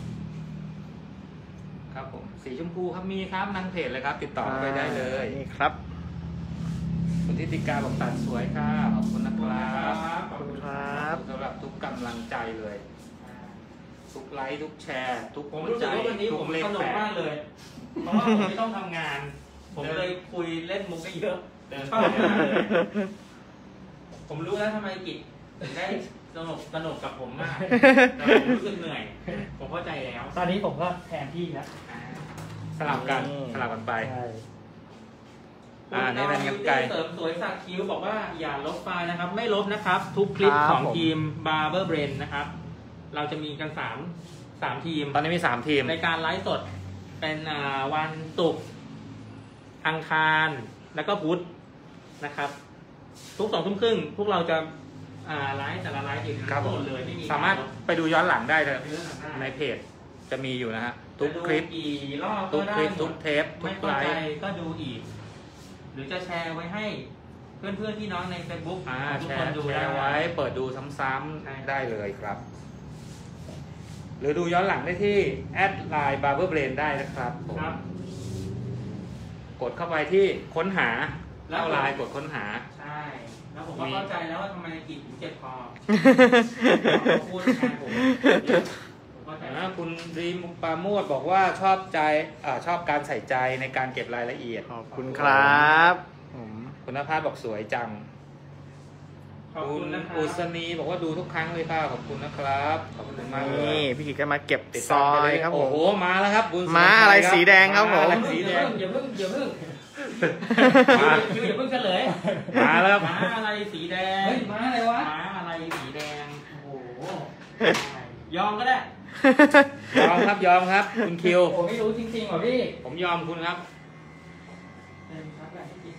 ครับผมสีชมพูครับมีครับนั่งเพจเลยครับ ติดต่อเข้าไปได้เลยนี่ครับคุณทิติกาบอกตัดสวยค่ะขอบคุณนะครับขอบคุณครับสำหรับทุกกำลังใจเลย ทุกไลค์ทุกแชร์ ทุกผมหัวรู้สึใจกว่าวันนี้ทุผมกเลขสนุแปกดมากเลย เพราะว่าผมไม่ต้องทำงาน ผมเลยคุยเล่นมุกได้เยอะเดินชอบมากเลย ผมรู้แล้วทำไมกิจถึงได้สนุกสนุกกับผมมาก แต่ผมรู้สึกเหนื่อย ผมเข้าใจแล้วตอนนี้ผมก็แทนที่แล้วอ่าสลับกันอืมสลับกันไปใช่อ่านี่เป็นกันไกลเสริมสวยสักคิ้วบอกว่าอย่าลบไฟล์นะครับ ไม่ลบนะครับ ทุกคลิปครับของผมทีม Barber Brain นะครับ เราจะมีกันสามสามทีมตอนนี้มีสามทีมในการไลฟ์สดเป็นอ่าวันศุกร์อังคารแล้วก็พุธนะครับ ทุกสองทุ่มครึ่งพวกเราจะอ่าไลฟ์แต่ละไลฟ์อยู่ทั้งครับผมหมดเลยไม่มีสามารถไปดูย้อนหลังได้เลยเรื่องหน้าในเพจจะมีอยู่นะฮะ ทุกคลิปจะดูกี่รอบทุก็กได้คลิปหมทุดกเทป ทุไม่กเข้าไลใจฟ์ก็ดูอีก หรือจะแชร์ไว้ให้เพื่อนๆพี่น้องใน Facebook อ่าทุกแชคนร์ดูแชได้ร์ไว้เปิดดูซ้ใช่ำๆได้เลยครับ หรือดูย้อนหลังได้ที่แอดไลน์ Barber Brain ได้นะครับผมครับกดเข้าไปที่ค้นหาแล้วเข้าไลน์กดค้นหาใช่ แล้วผมก็เข้าใจแล้วว่าทำไมกิจถึงเจ็บคอพูดแทนผมผมเข้าใจอ่าคุณรีมปราโมดบอกว่าชอบใจอาชอบการใส่ใจในการเก็บรายละเอียดขอบคุณครับผมคุณนภาพบอกสวยจังขอบคุณนะครัอุบศนีบอกว่าดูทุกครั้งเลยค่ะขอบคุณนะครับขอบคุณมากเลนี่ยพี่กิจก็มาเก็บติดซตามอไปยเลยครับผโอ้มโหมาแล้วครับบุญม้าอะไรสีแดงครับผมม้าอะไรสีแดงอย่าเพิ่งอย่าเพิ่งมาคิวอย่าเพิ่งเฉลยมาแล้วครับม้าอะไรสีแดงเฮ้ยม้าอะไรวะม้าอะไรสีแดง โอ้โห ยอมก็ได้ยอมครับยอมครับ คุณคิวผมไม่รู้จริงๆว่ะพี่ผมยอมคุณครับเป็นครับแบบที่กิน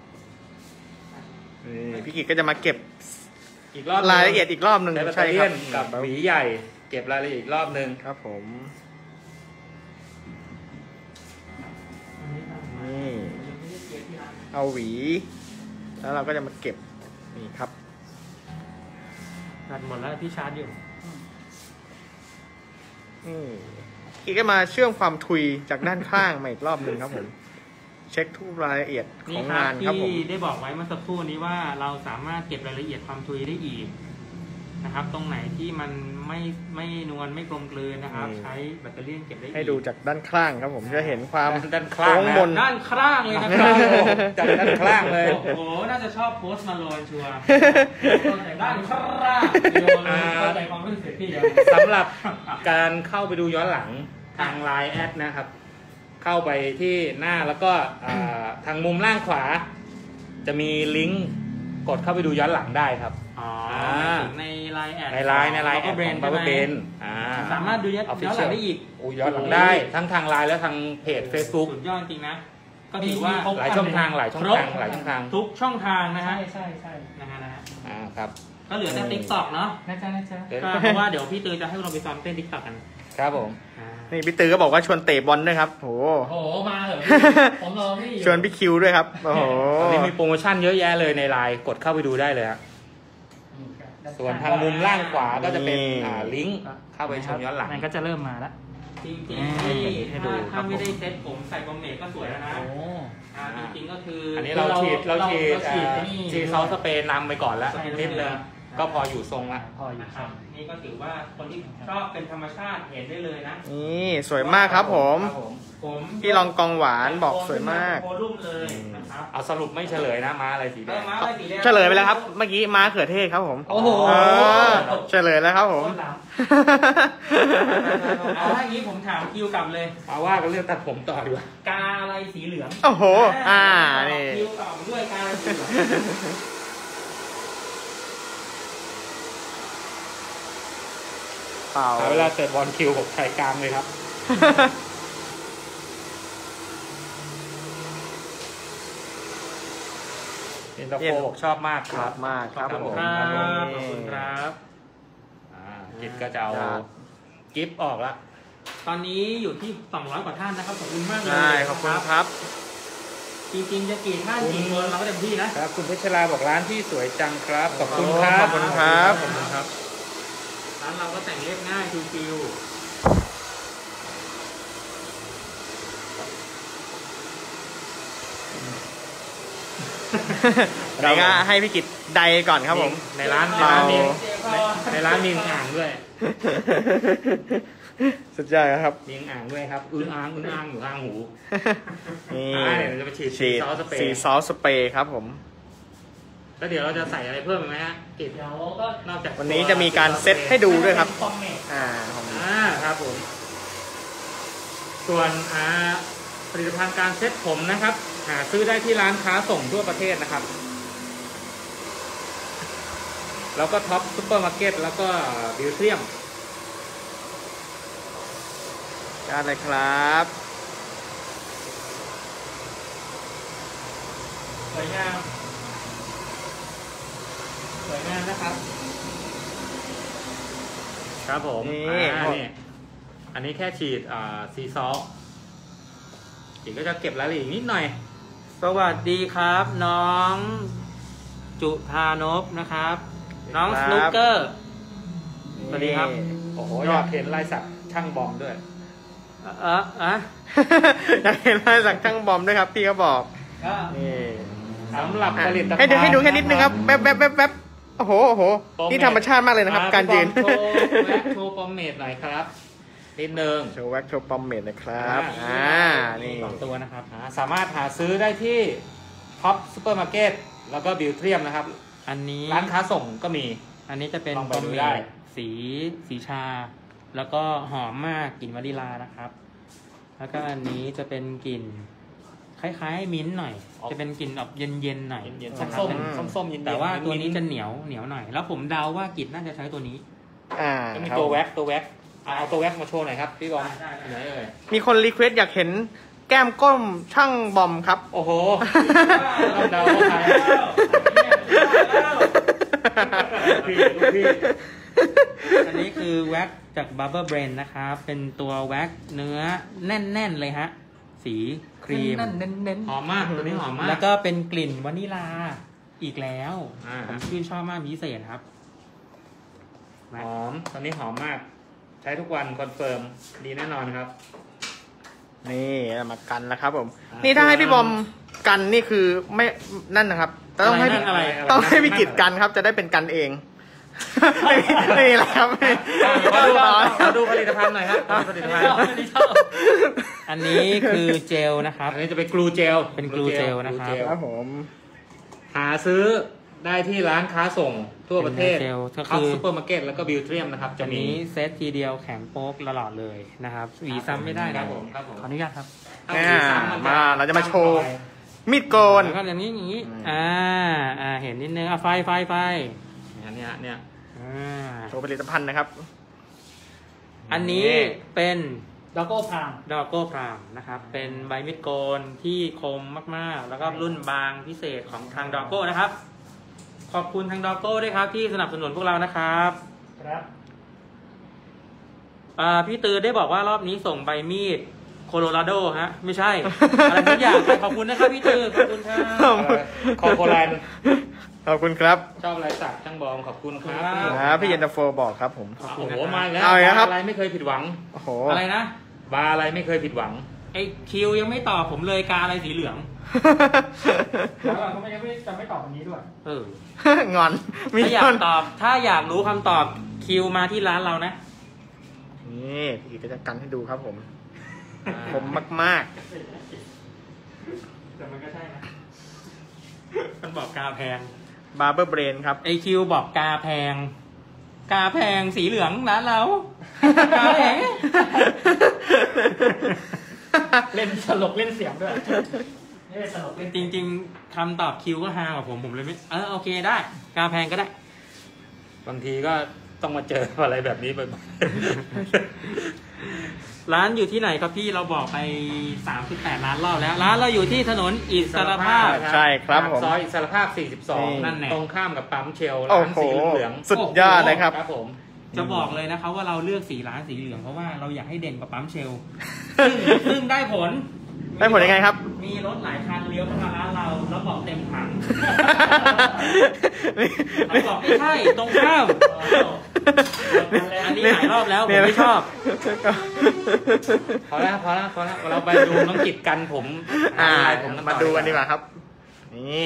นี่พี่กิจก็จะมาเก็บอีกรอบรายละเอียดอีกรอบหนึ่งใช้แบตเตอใช่รี่ครับกับหวีใหญ่ เก็บรายละเอียดอีกรอบหนึ่งครับผมอันนี้ทำมานี่ยังไม่ได้เก็บที่ร้านเอาหวี แล้วเราก็จะมาเก็บนี่ครับตัดหมดแล้วพี่ชาร์จอยู่อืมพี่ก็มาเชื่อมความทุยจากด้านข้างมาอีกรอบหนึ่งครับผม เช็คทุกรายละเอียดขนี่องครังาบนครับผมที่ได้บอกไว้เมื่อสักครู่นี้ว่าเราสามารถเก็บรายละเอียดความทุยได้อีกนะครับ ตรงไหนที่มันไม่ไม่นวลไม่กลมกลืนนะครับอืมใช้แบตเตอรี่เก็บได้อีกให้ดูจากด้านข้างครับผมจะเห็นความด้านข้างโค้งนะมนด้านข้างเลยนะครับจากด้านข้างเลยโอ้โห น่าจะชอบโพสต์มาโลนชัวร์ด้านข้างโยนเลยเข้าใจความรู้สึกพี่ยังสำหรับการเข้าไปดูย้อนหลังทางไลน์แอดนะครับ เข้าไปที่หน้าแล้วก็อ่าทางมุมล่างขวา จะมีลิงก์กดเข้าไปดูย้อนหลังได้ครับอ๋ออ่าถึงในไลน์แอดในไลน์ในไลน์แอดเบรขนองใช่ Barber ไหม Ben อ่าสามารถดูย้อน Official หลังได้อีกโอ้ย้อนหลังได้ทั้งทางไลน์และทางเพจ Facebook สุดยอดจริงนะ ก็ถือว่ามีครบหลายช่องทางหลายช่องครบทางหลายช่องทางทุกช่องทางนะใช่ฮะใช่ใช่นะฮะนะฮะอ่าครับก็เหลือแต่ติ๊กต็อกเนาะนะจ๊ะนะจ๊ะเดี๋ยวก็เพราะว่าเดี๋ยวพี่ตือจะให้เราไปซ้อมเต้นติ๊กต็อกกันครับผมอ่านี่พี่ตือก็บอกว่าชวนเตะบอลด้วยครับโหโอ้โหมาเหอะผมรอพี่อยู่ชวนพี่คิวด้วยครับโอ้โหตอนนี้มีโปรโมชั่นเยอะแยะเลยในไลน์กดเข้าไปดูได้เลยฮะส่วนทางมุมล่างขวาก็จะเป็นอ่าลิงก์เข้าไปชมย้อนหลังมันก็จะเริ่มมาแล้วจริงๆที่ให้ดูถ้าครัถ้าบไม่ได้เซ็ตผมใส่บอมเมดก็สวยแล้วนะโอ้อ่าจริงๆก็คืออัอันนี้เราฉีดเราฉีดเราฉีดไอ้นี่ฉีดซอสสเปรย์นำไปก่อนแล้วใช่นิดนึงก็พออยู่ทรงละพออยู่นะคครัรับบ นี่ก็ถือว่าคนที่ชอบเป็นธรรมชาติเห็นได้เลยนะนี่สวยมากครับผมครับผมผมพี่ลองกองหวานบอกสวยมากโคลุ่มเลยนะครับเอาสรุปไม่เฉลยนะม้าอะไรสีแดเออง มาอะไรสีแดงเฉลยไปแล้วครับ เมื่อกี้ม้าเขือเทศครับผมโอ้โหเออเฉลยแล้วครับผมต้นหลังเอาถ้าอย่างนี้ผมถามคิวกลับเลยเอาว่ากันเรื่องตัดผมต่อดีกว่ากาอะไรสีเหลืองโอ้โหอ่านี่คิวตอบด้วยกาอะไรสีเหลืองเปล่าหาเวลาเตะบอลคิวผมใส่กลางเลยครับ เอ็นเตอร์โฟบอกชอบมากคครัรับบมากครับขอบผคุณมครับขอบคุณครับอ่ากิฟก็จะเอาครับกิฟออกละตอนนี้อยู่ที่สองร้อยกว่าท่านนะครับขอบคุณมากเลยได้ขอบคุณครับจริงๆจะกี่ท่านกี่คนเราก็เต็มที่นะครับคุณเพชรลาบอกร้านที่สวยจังครับ ขอบคุณครัขบอบคุณครับขอบคุณครับร้านเราก็แต่งเรียบง่ายชิวอันนี้ก็ให้พี่กิตใดก่อนครับผมในร้านในเราร้านมีๆในในร้านมีอึ่งอ่างด้วยสุดยอดครับมีอึ่งอ่างด้วยครับอึ่งอ่างอึ่งอ่างอยู่ข้างหูนี่อ่าเดี๋ยวเราจะไปฉีดฉีดซอสสเปรย์สีซอสสเปรย์ครับผมแล้วเดี๋ยวเราจะใส่อะไรเพิ่มอีกไหมฮะกิจเดี๋ยวก็นอกจากวันนี้จะมีการเซตให้ดูด้วยครับคอมเมนต์อ่าผมอ่าครับผม ส่วนอ่าผลิตภัณฑ์การเซ็ตผมนะครับ หาซื้อได้ที่ร้านค้าส่งทั่วประเทศนะครับ แล้วก็ท็อปซุปเปอร์มาร์เก็ตแล้วก็บิวเทียมได้เลยครับสวยงามสวยงามนะครับครับผมนี่อ่านี่อันนี้แค่ฉีดอ่าซีซอลฉีดก็จะเก็บรายละเอียดนิดหน่อยสวัสดีครับ น้องจุธานพนะครับ น้องสนุกเกอร์ สวัสดีครับโอ้โหอยากเห็นลายสักช่างบอมด้วยเออเออเอะอยากเห็นลายสักช่างบอมด้วยครับพี่เขาบอกก็นี่สำหรับอ่ะผลิตภัณฑ์ให้ดูให้ดูแค่นิดนึงครับแป๊บแป๊บแป๊บแป๊บโอ้โหโอ้โห นี่ธรรมชาติมากเลยนะครับอ่การยืนพี่บอมโชว์แว็กโชว์ปอมเมดหน่อยครับนิดนึงโชว์แว็กโชว์ปอมเมดนะครับอ่าอ่า นี่สองตัวนะครับอ่าสามารถหาซื้อได้ที่ท็อปซูเปอร์มาร์เก็ตแล้วก็บิวเทียมนะครับอันนี้ร้านค้าส่งก็มีอันนี้จะเป็นลองบไปอมดูเมได้ดสีสีชา แล้วก็หอมมากกลิ่นวานิลานะครับ แล้วก็อันนี้จะเป็นกลิ่น คล้ายๆมิ้นท์หน่อย จะเป็นกลิ่นแบบเย็นๆหน่อยเย็นๆนะครับส้มอืมๆส้มๆเย็นๆแต่ว่าตัวนี้จะมิ้เหนียวเหนียวหน่อย แล้วผมเดาว่ากลิ่นน่าจะใช้ตัวนี้อ่าๆก็มีครับตัวแว็กตัวแว็กเอาเอาตัวแว็กมาโชว์หน่อยครับพี่บอมได้ได้ไหนเอ่ยมีคนรีเควสอยากเห็นแก้มก้มช่างบอมครับโอ้โห เราเดาว่าใคร พี่ลูกพี่อันนี้คือแว็กจาก Barber Brain นะครับ เป็นตัวแว็กเนื้อแน่นๆเลยฮะ สีครีมนั่นเน้นเน้นหอมมากตัวนี้หอมมากแล้วก็เป็นกลิ่นวานิลาอีกแล้วอ่าผมชื่นชอบมากพิเศษครับหอมตอนนี้หอมมาก ใช้ทุกวันคอนเฟิร์มดีแน่นอนครับนี่เอามากันนะครับผมอ่านี่ถ้าให้พี่บอมกันนี่คือไม่นั่นนะครับแต่ต้องให้พี่อะไรต้องให้พี่กิจกันครับจะได้เป็นกันเอง นี่แหละครับมาดูต่อมาดูผลิตภัณฑ์หน่อยครับผลิตภัณฑ์อันนี้คือเจลนะครับอันนี้จะเป็นกลูเจลเป็นกลูเจลนะครับกลูเจลครับผมหาซื้อได้ที่ร้านค้าส่งทั่วประเทศเป็นเจลก็ท็อปคือซูเปอร์มาร์เก็ตแล้วก็บิวเทียมนะครับ จะจะมีนี้เซตทีเดียวแข็งโป๊กตลอดเลยนะครับหวีซ้ำไม่ได้ครันะบผมครับผมขออนุญาตครับถ้าหวีซ้ำนจะมาเราจะมาโชว์ มีดโกนแล้วก็อย่างนี้อย่างนี้อืมอ่าอ่าเห็นนิดนึงอ่ะไฟไฟไฟอันเนี้ยเนี่ยอ่าโชว์ผลิตภัณฑ์นะครับอันนี้เป็นๆด็อกโก้พรามดอกโก้พรามนะครับ เป็นใบมีดโกนที่คมมากๆ แล้วก็รุ่นบางพิเศษของทางดอกโก้นะครับ ขอบคุณทางดอกโก้ด้วยครับที่สนับสนุนพวกเรานะครับครับอ่าพี่ตือได้บอกว่ารอบนี้ส่งใบมีดโคโลราโดฮะ ไม่ใช่ อะไรทุกอย่างไปขอบคุณนะครับพี่ตือขอบคุณครับคอโคแลนขอบคุณครับชอบอะไรสักช่างบอมขอบคุณครับครับพี่เย็นตาโฟบอกครับผมขอบคุโอ้ณโหนะครับมาแล้วเอาอีกแล้วครับอะไรไม่เคยผิดหวังโอ้โหอะไรนะบาร์อะไรไม่เคยผิดหวังไอคิวยังไม่ตอบผมเลยกาอะไรสีเหลืองแล้วเราก็ไม่ไม่จะไม่ตอบอันนี้ด้วยเอองอนมีถ้าอยางอก นตอบ ถ้าอยากรู้คำตอบคิวมาที่ร้านเรานะนี่พี่ก็จะกันให้ดูครับผมผมมากแต่มันก็ใช่นะ มันบอกกาแพงๆ Barber Brain ครับไอคิวบอกกาแพง กาแพงสีเหลืองร้านเรา กาแพงเล่นตลกเล่นเสียงด้วยเล่นตลกเล่นจริงๆคำตอบคิวก็ฮากว่าผมผมเลยไม่เออโอเคได้ กาแพงก็ได้บางทีก็ต้องมาเจออะไรแบบนี้บ่อยร้านอยู่ที่ไหนครับพี่เราบอกไปสามสิบแปดล้านรอบแล้ว ร้านเราอยู่ที่ถนนอิสรภาพใช่ครับผมซอยอิสรภาพ สี่สิบสองนั่นแหละตรงข้ามกับปั๊มเชลโอ้ร้านโหสีเหลืองสุดยอดเลยครับครับผมจะบอกเลยนะครับว่าเราเลือกสีร้านสีเหลืองเพราะว่าเราอยากให้เด่นกว่าปั๊มเชล ซึ่งซึ่งได้ผลได้ผลยังไงครับมีรถหลายคันเลี้ยวเข้ามาร้านเราแล้วบอกเต็มถังเราบอกไม่ใช่ตรงข้ามอันนี้หลายรอบแล้วผมไม่ชอบพอแล้วพอแล้วพอแล้วเราไปดูน้องกิจกันผมอ่าอะไรผมมาดูกันดีกว่าครับ นี่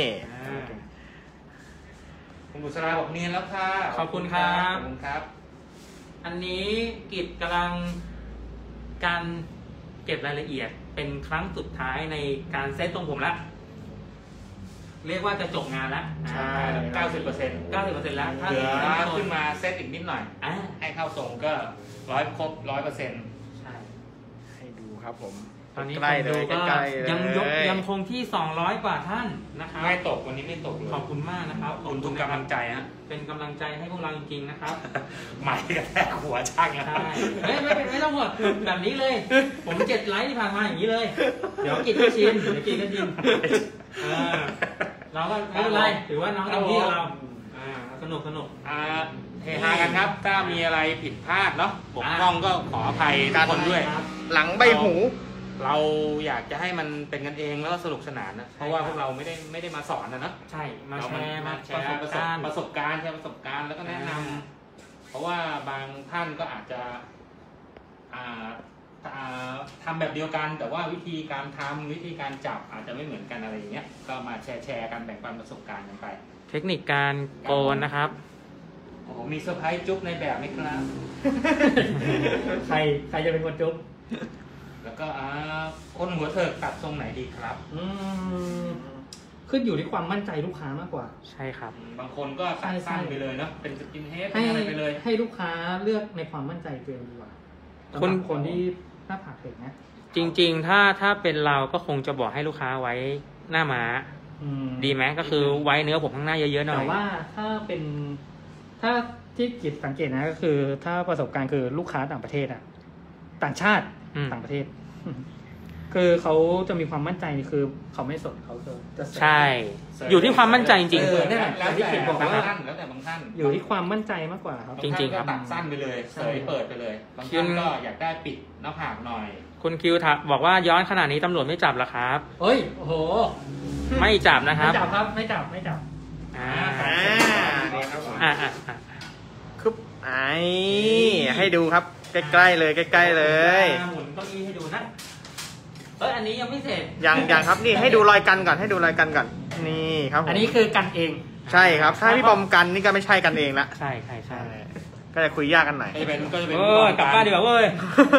คุณบุษราบอกเนียนแล้วค่ะขอบคุณครับขอบคุณครับอันนี้กิจกำลังการเก็บรายละเอียดเป็นครั้งสุดท้ายในการเซตตรงผมแล้วเรียกว่าจะจบงานแล้วใช่เก้าสิบเปอร์เซ็นต์เก้าสิบเปอร์เซ็นต์แล้วถ้าเหลือถ้าขึ้นมาเซตอีกนิดหน่อยอ่าให้เข้าทรงก็ร้อยครบร้อยเปอร์เซ็นต์ใช่ให้ดูครับผมตอนนี้ใกล้คนเลดูยก็ใกล้ๆเลยยังยกยังคงที่สองร้อยกว่าท่านนะครับไม่ตกวันนี้ไม่ตกเลยขอบคุณมากนะครับขอบคุณทุกกำลังใจฮะเป็นกำลังใจให้พวกเราจริงๆนะครับไม่กระแทกหัวช่างนะใช่ไม่ไม่ไม่ไม่ต้องห่วงแบบนี้เลย ผมเจ็ดไลฟ์ที่ผ่านมาอย่างนี้เลย เดี๋ยวกินก็ชินเดี๋ยวกินก็ชินเออเราก็ไม่เป็นไรถือว่าน้องทำที่กับเราอ่าสนุกสนุกอ่าเฮฮากันครับ ถ้ามีอะไรผิดพลาดเนาะบกพร่องก็ขออภัยทุกคนด้วยครับหลังใบหูเราอยากจะให้มันเป็นกันเองแล้วก็สนุกสนานนะเพราะว่าพวกเราไม่ได้ไม่ได้มาสอนนะเนอะใช่มาเราแชร์มาแชประร์สบการณ์ประสบการณ์แชร์ประสบการณ์แล้วก็แนะนำอ่าเพราะว่าบางท่านก็อาจจะอ่าอ่าทำแบบเดียวกัน แต่ว่าวิธีการทำวิธีการจับอาจจะไม่เหมือนกันอะไรอย่างเงี้ยก็มาแชร์แชร์กันแบ่งปันประสบการณ์กันไปเทคนิคการโกนนะครับโอ้โหมีเซอร์ไพรส์จุ๊บในแบบไหมครับใครใครจะเป็นคนจุ๊บแล้วก็อ่าคนหัวเถิกตัดทรงไหนดีครับอืมขึ้นอยู่ที่ความมั่นใจลูกค้ามากกว่าใช่ครับบางคนก็ตัดสั้นไปเลยเนาะเป็นสกินเฮดให้เป็นอะไรไปเลยให้ลูกค้าเลือกในความมั่นใจตัวเองดีกว่าสำหรับคนคนที่หน้าผากเด็กนะจริงๆ ถ้าถ้าเป็นเราก็คงจะบอกให้ลูกค้าไว้หน้าม้าอืมดีไหมก็คือไว้เนื้อผมข้างหน้าเยอะๆหน่อแต่ยว่าถ้าเป็นถ้าที่กิจสังเกตนะก็คือ ถ้าประสบการณ์คือลูกค้าต่างประเทศอะต่างชาติอืมต่างประเทศ คือเขาจะมีความมั่นใจคือเขาไม่สนเขาจะใช่ อยู่ที่ความมั่นใจจริงเออแล้วแต่แล้วที่แต่เขียนบอกบางว่าท่านแล้วแต่บางท่านอยู่ที่ความมั่นใจมากกว่าครับจริงๆครับบางท่านก็ตัดสั้นไปเลยใช่เสยเปิดไปเลยบางคืท่านอก็อยากได้ปิดหน้าผากหน่อยๆ คุณคิวถามบอกว่าย้อนขนาดนี้ตำรวจไม่จับเหรอครับเฮ้ยโอ้โหไม่จับนะคไม่รับจับครับไม่จับไม่จับอ่าอ่านี่ครับผมอ่าอ่าอ่าคึบไอให้ดูครับ ใกล้ๆเลยใกล้ๆเลยหมุนเก้าอี้ให้ดูนะเอ้ยอันนี้ยังไม่เสร็จยังยังครับนี่ให้ดูรอยกันก่อนให้ดูรอยกันก่อน นี่ครับผมอันนี้คือกันเองใช่ครับ ถ้าพี่ปอมกันนี่ก็ไม่ใช่กันเองละใช่ใช่ใช่ใช่ก็จะคุยยากกันหน่อยก็จะเป็นก็จะเป็นเออกลับบ้านดีกว่าเว้ย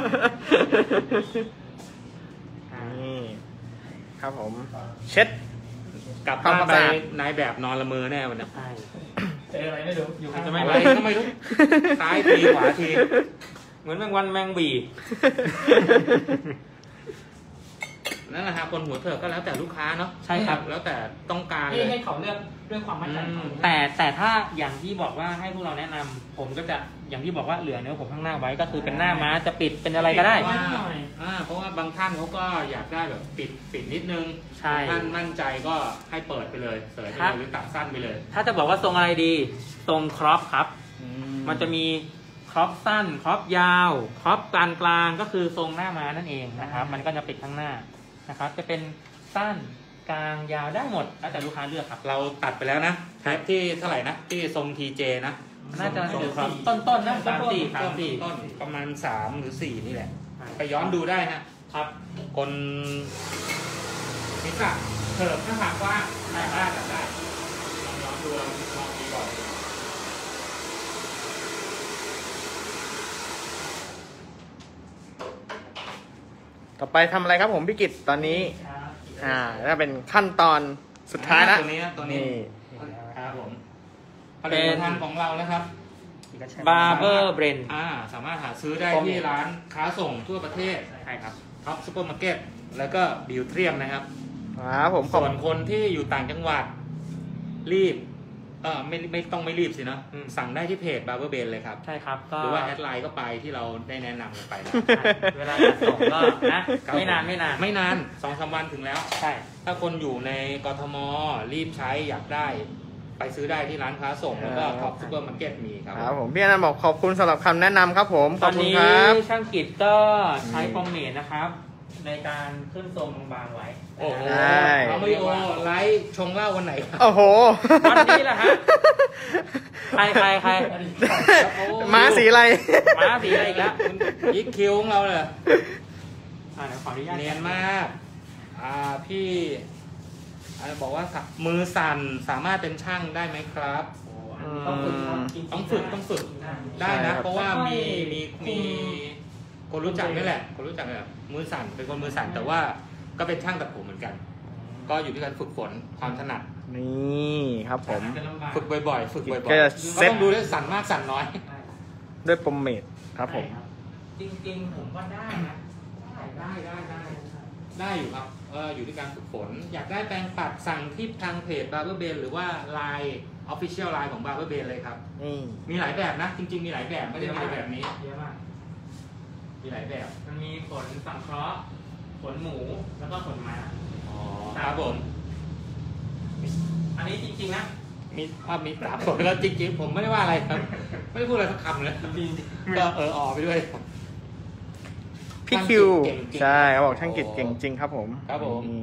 นี่ครับผม เช็ดกลับบ้านความไปสะอาดนายแบบนอนละเมอแน่วันนี้ใช่เจออะไรไม่รู้อยู่ข้างจะๆไม่อะไรก็ไม่รู้ซ้ายทีขวาทีเหมือนแมงวันแมงบีนั่นแหละครับคนหัวเถิกก็แล้วแต่ลูกค้าเนาะใช่ครับแล้วแต่ต้องการเลให้ยให้เขาเลือกด้วยความมั่นใจของเขาแต่แต่ถ้าอย่างที่บอกว่าให้พวกเราแนะนำผมก็จะอย่างที่บอกว่าเหลือเนื้อผมข้างหน้าไว้ก็คือเป็นหน้าม้าจะปิดเป็นอะไรก็ได้ว่าอ่าเพราะว่าบางท่านเขาก็อยากได้แบบปิดปิดนิดนึงใช่บางท่านมั่นใจก็ให้เปิดไปเลยเสยไปครับเลยหรือตัดสั้นไปเลยถ้าจะบอกว่าทรงอะไรดีทรงครอปครับ มันจะมีคครอปสั้นครอปยาวครอปกลางกลางก็คือทรงหน้าม้านั่นเองนะครับ มันก็จะปิดข้างหน้านะครับ จะเป็นสั้นกลางยาวได้หมดแล้วแต่ลูกค้าเลือกครับเราตัดไปแล้วนะเทปที่เท่าไหร่นะที่ทรง ที เจ นะน่าจะทรงครับต้นต้นๆนะสามสี่สามต้นสี่ต้นประมาณสามหรือสี่นี่แหละ ไปย้อนดูได้ฮะครับคนนิสสันเถิบหน้าผากกว้างได้ได้ได้ลองย้อนดูลองลองดีก่อนต่อไปทำอะไรครับผมพี่กิตตอนนี้ครับอ่าแล้วเป็นขั้นตอนสุดท้ายละตัวนี้นะตัวนี้นี่ครับผมผลิตภัณฑ์ของเรานะครับบาร์เบอร์เบรนอ่าสามารถหาซื้อได้ที่ร้านค้าส่งทั่วประเทศใช่ครับท็อปซูเปอร์มาร์เก็ตแล้วก็บิวเทียมนะครับครับผมขอบส่วนคนที่อยู่ต่างจังหวัดรีบเออไม่ไม่ต้องไม่รีบสินะอืมสั่งได้ที่เพจ Barber Ben เลยครับใช่ครับก็หรือว่าแอดไลน์ก็ไปที่เราได้แนะนำกันไปนะเวลาจะส่งก็นะครับ ไม่นานไม่นานไม่นานสองสามวันถึงแล้วใช่ถ้าคนอยู่ในกทมรีบใช้อยากได้ ไปซื้อได้ที่ร้านค้าส่งแล้วก็ท็อปซูเปอร์มาร์เก็ตมีครับครับผมพี่อนันต์บอกขอบคุณสำหรับคำแนะนำครับผมขตออบ นคุณนี้ครับช่างกิจก็ใช้อืมฟอร์เมตนะครับ ในการขึ้นทรงบางๆไว้โอ้โหใช่น้องมาริโอไลฟ์ชงเหล้าวันไหนครับโอ้โหวันนี้แหละฮะใครใครใครม้าสีอะไรม้าสีอะไรอีกแล้วยิกคิวของเราเลยอ่าเดี๋ยวขออนุญาตเนียนมากอ่าพี่อ่าบอกว่ามือสั่นสามารถเป็นช่างได้ไหมครับโอ้อันนี้ต้องฝึกครับจริๆต้องฝึกต้องฝึก ได้ใช่ครันะบเพราะว่ามีมีคุมีณคนรู้จักนี่แหละ คนรู้จักนี่แหละมือสั่นเป็นคนมือสั่นแต่ว่าก็เป็นช่างตัดผมเหมือนกัน ก็อยู่ที่การฝึกฝนความถนัดนี่ครับผมจะลำบากฝึกบ่อยๆ ฝึกบ่อยๆก็จะก็เซ็ตต้องดูด้วยสั่นมากสั่นน้อยด้วยปมเมดครับผมจริงๆผมว่าได้นะได้ได้ได้ได้ได้อยู่ครับเอออยู่ที่การฝึกฝน อยากได้แปรงปัดสั่งที่ทางเพจ Barber Ben หรือว่า Line Official Line ของ Barber Ben เลยครับนี่ มีมีหลายแบบนะ จริงๆ มีหลายแบบไม่ได้มีแบบนี้เยอะมากมีหลายแบบมันมีขนสังเคราะห์ขนหมู แล้วก็ขนม้าอ๋อครับผมอันนี้จริงๆนะมีภาพมีสามคนแล้วจริงๆ ผมไม่ได้ว่าอะไรครับ ไม่ได้พูดอะไรสักคำเลยจริงก็เออออไปด้วยพี่คิวเก่งจริงใช่เขาบอกช่างกิจเก่งจริงครับผมครับผมนี่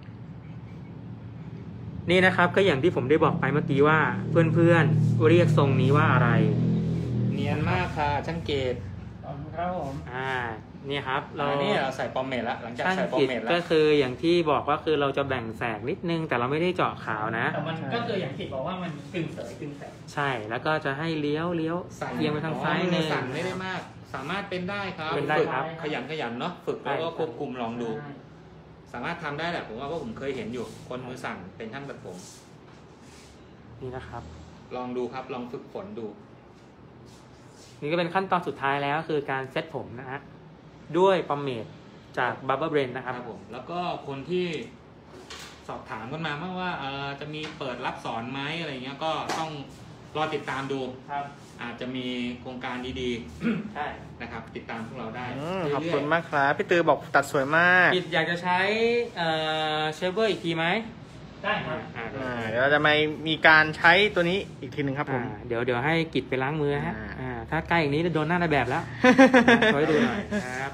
นี่นะครับก็อย่างที่ผมได้บอกไปเมื่อกี้ว่าเพื่อนๆเรียกทรงนี้ว่าอะไรเนียนมากค่ะช่างเกตครับผมอ่านี่ครับเราอันนี้เราใส่ปอมเมดแล้วหลังจากช่างใส่ปอมกิจเมดแล้ก็วคืออย่างที่บอกว่าคือเราจะแบ่งแสกนิดนึง แต่เราไม่ได้เจาะขาวนะแต่มันก็คืออย่างที่บอกว่ามันกึ่งเสยกึ่งแสงใช่แล้วก็จะให้เลี้ยวเลี้ยวสั่นเอียงไปทางซ้ายอ๋อหมืนึ่อง สั่นไม่ได้มาก สามารถเป็นได้ครับเป็นได้ฝึกครับขยันขยันเนาะฝึกแล้วก็ใช่ควบคุมลองดู สามารถทำได้แหละผมว่าเพราะผมเคยเห็นอยู่ คนมือสั่นเป็นช่างตัดผมนี่นะครับลองดูครับลองฝึกฝนดูนี่ก็เป็นขั้นตอนสุดท้ายแล้วคือการเซตผมนะฮะด้วยปอมเมดจาก Barber Brain นะคครัรับ บผมแล้วก็คนที่สอบถามกันมาว่าเออจะมีเปิดรับสอนไหมอะไรเงี้ยก็ต้องรอติดตามดูครับอาจจะมีโครงการดีใช่ๆ นะครับ ติดตามพวกเราได้อืมเรื่ยๆขอบคุณมากครับ พี่ตือบอกตัดสวยมากกิจอยากจะใช้เอ่อเชฟเวอร์อีกทีไหมได้ครับอ่าอ่าเดี๋ยวเราจะมามีการใช้ตัวนี้อีกทีหนึ่งครับผมอ่าเดี๋ยวเดี๋ยวให้กิจไปล้างมือฮะอ่าอ่าถ้าใกล้อย่างนี้จะโดนหน้าในแบบแล้วช่วยดูหน่อยครับ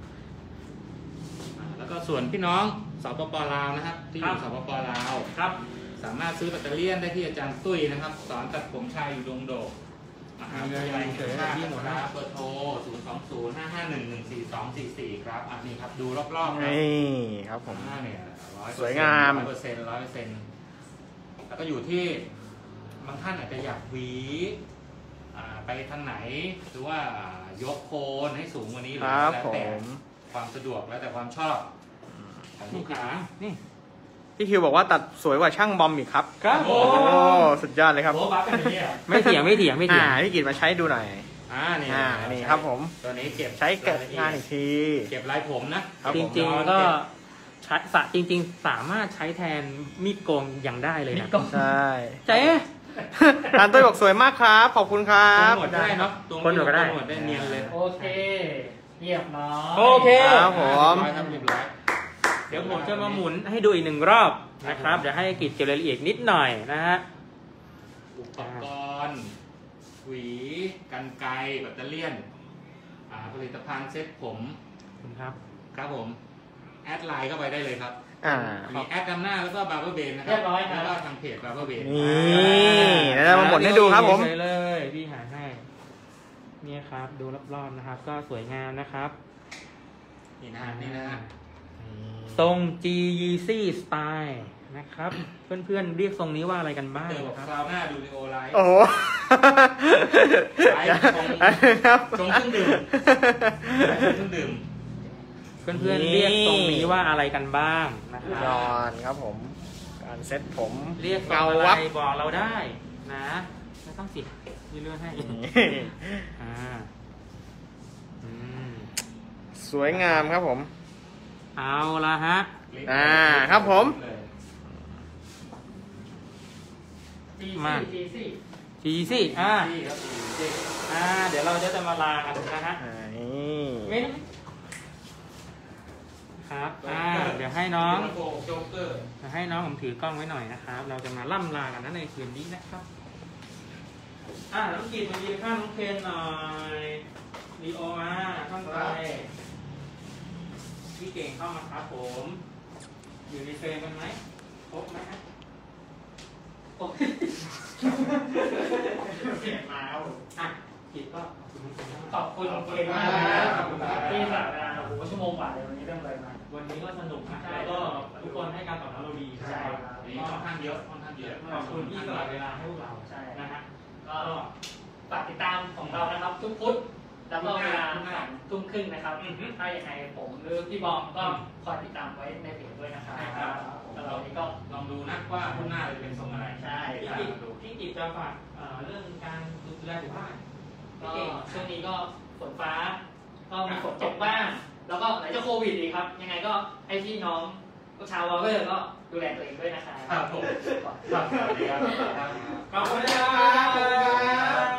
อ่าแล้วก็ส่วนพี่น้องสปปลาวนะครับ ที่อครัยู่บสปปลาวครับสามารถซื้อแบตเตอรี่ได้ที่อาจารย์ตุ้ยนะครับ สอนตัดผมชายอยู่ดงโดกมหาวิทยาลัยแห่งชาตินะครับเบอร์โทร ศูนย์ สอง ศูนย์ ห้า ห้า หนึ่ง หนึ่ง สี่ สอง สี่ สี่ ครับอันนี้ครับดูรอบๆครับนี่ครับผมอ่าเนี่ยร้อยสวยงามร้อยเปอร์เซ็นต์ร้อยเปอร์เซ็นต์แล้วก็อยู่ที่บางท่านอาจจะอยากหวีอ่าไปทางไหน หรือว่ายกโคนให้สูงกว่านี้หครือรับแล้วผแต่มความสะดวกแล้วแต่ความชอบของลูกค้านี่พี่คิวบอกว่าตัดสวยกว่าช่างบอมอีกครับครับผโอ้มสุดยอดเลยครับโอ้บัฟกันอย่างนี้เหรอไม่เถียงไม่เถียงไม่เถียอ่าง พี่กิตมาใช้ดูหน่อยอ่านี่อ่านี่ครับผมตัวนี้เก็บใช้เก็บรยละเอียดงานอีกทีเก็บลายผมนะครับจผมริงๆก็ใช้สะจริง ๆ สามารถใช้แทนมีดโกงอย่างได้เลยนะใช่เจ๊ร้านตุ้ยบอกสวยมากครับ ขอบคุณครัโกบนหนวดได้เนาะตรงโกนหนวดก็ได้โกนหนวดได้เนียนเลยโอเคเรียบร้อยโอเคครับผมเรียบร้อยครับเรียบร้อยเดี๋ยวผมจะมาหมุนให้ดูอีกหนึ่งรอบนะครับ เดี๋ยวให้กิจเก็บรายละเอียดนิดหน่อยนะฮะอุปกรณ์หวีกรรไกรแบตเตอรี่ยนอ่าผลิตภัณฑ์เซ็ตผมคุณครับครับผมแอดไลน์เข้าไปได้เลยครับอ่ามีแอดนำหน้าแล้วก็บาร์เบอร์เบนนะครัเรียบร้อยครับแล้วก็ทางเพจบาร์เบอร์เบนนี่แล้วเรามาหมดให้ดูครับผมเฉยๆเลยพี่หาให้เนี่ยครับดูรอบๆนะครับ ก็สวยงามนะครับนี่นะฮะนี่นะฮะทรง G Yeezy Style นะครับ เพื่อนๆเรียกทรงนี้ว่าอะไรกันบ้างเจอบอกนะครับซาวหน้าดูดิโอไลท์โอ้โหไอ้ชงครับชงเครื่องดื่มไอ้ชงเครื่องดื่มเพื่อนๆเรียกทรงนี้ว่าอะไรกันบ้างนะคนรับอนครับผม การเซ็ตผมเรียกทรงเงาอะไรวับบอกเราได้นะไม่ต้องสิมีเรื่องให้นี่อ่าอืมสวยงามครับผมเอาละฮะอ่าครับผมจีมาซี่จีซี่ G Yeezy อ่าที่ครับอ่า เดี๋ยวเราจะจะมาลากันนะฮะอ่านี่เว้นครับ อ่า เดี๋ยวให้น้องโโจ๊กเกอร์เดี๋ยวให้น้องผมถือกล้องไว้หน่อยนะครับ เราจะมาล่ำลากันนะในคืนนี้นะครับ อ่าน้องกีดมายืนข้างน้องเคนหน่อยลีโอมาข้างไปพี่เก่งเข้ามาครับผม อยู่ในเฟรมกันไหมครบไหมฮะโอ้ยเก่งมาครับผมอ่ะกีดก็ขอบคุณน้องเคนขอบคุณมากมากนะคขรัอบบคุณมากที่สละเวลาโอ้โหชั่วโมงกว่าเลยวันนี้เรื่องอะไรมาวันนี้ก็สนุกนะแล้วก็ทุกคนให้การตอบรับเราดีใช่ครับนี่ค่อนข้างเยอะค่อนข้างเยอะขอบคุณที่สละเวลาให้พวกเราใช่นะฮะก็ฝากติดตามของเรานะครับทุกพุธแล้วก็เวลาสามทุ่มครึ่งนะครับอือฮึถ้าอย่างไรผมหรือพี่บอมก็คอยติดตามไว้ในเพจด้วยนะครับใช่ครับแล้วเรานี้ก็ลองดูนะว่าข้างหน้าจะเป็นทรงอะไรใช่พี่ครับกิจพี่กิจจะฝากเอ่อเรื่องการดูแลสุขภาพพี่ก็เก่งช่วงนี้ก็ฝนฟ้า ก็มีฝนตกบ้าง แล้วก็ไหนจะโควิดอีกครับ ยังไงก็ให้พี่น้องชาววอลเวอร์ก็ดูแลตัวเองด้วยนะครับครับผม ครับสวัสดีครับขอบคุณครับ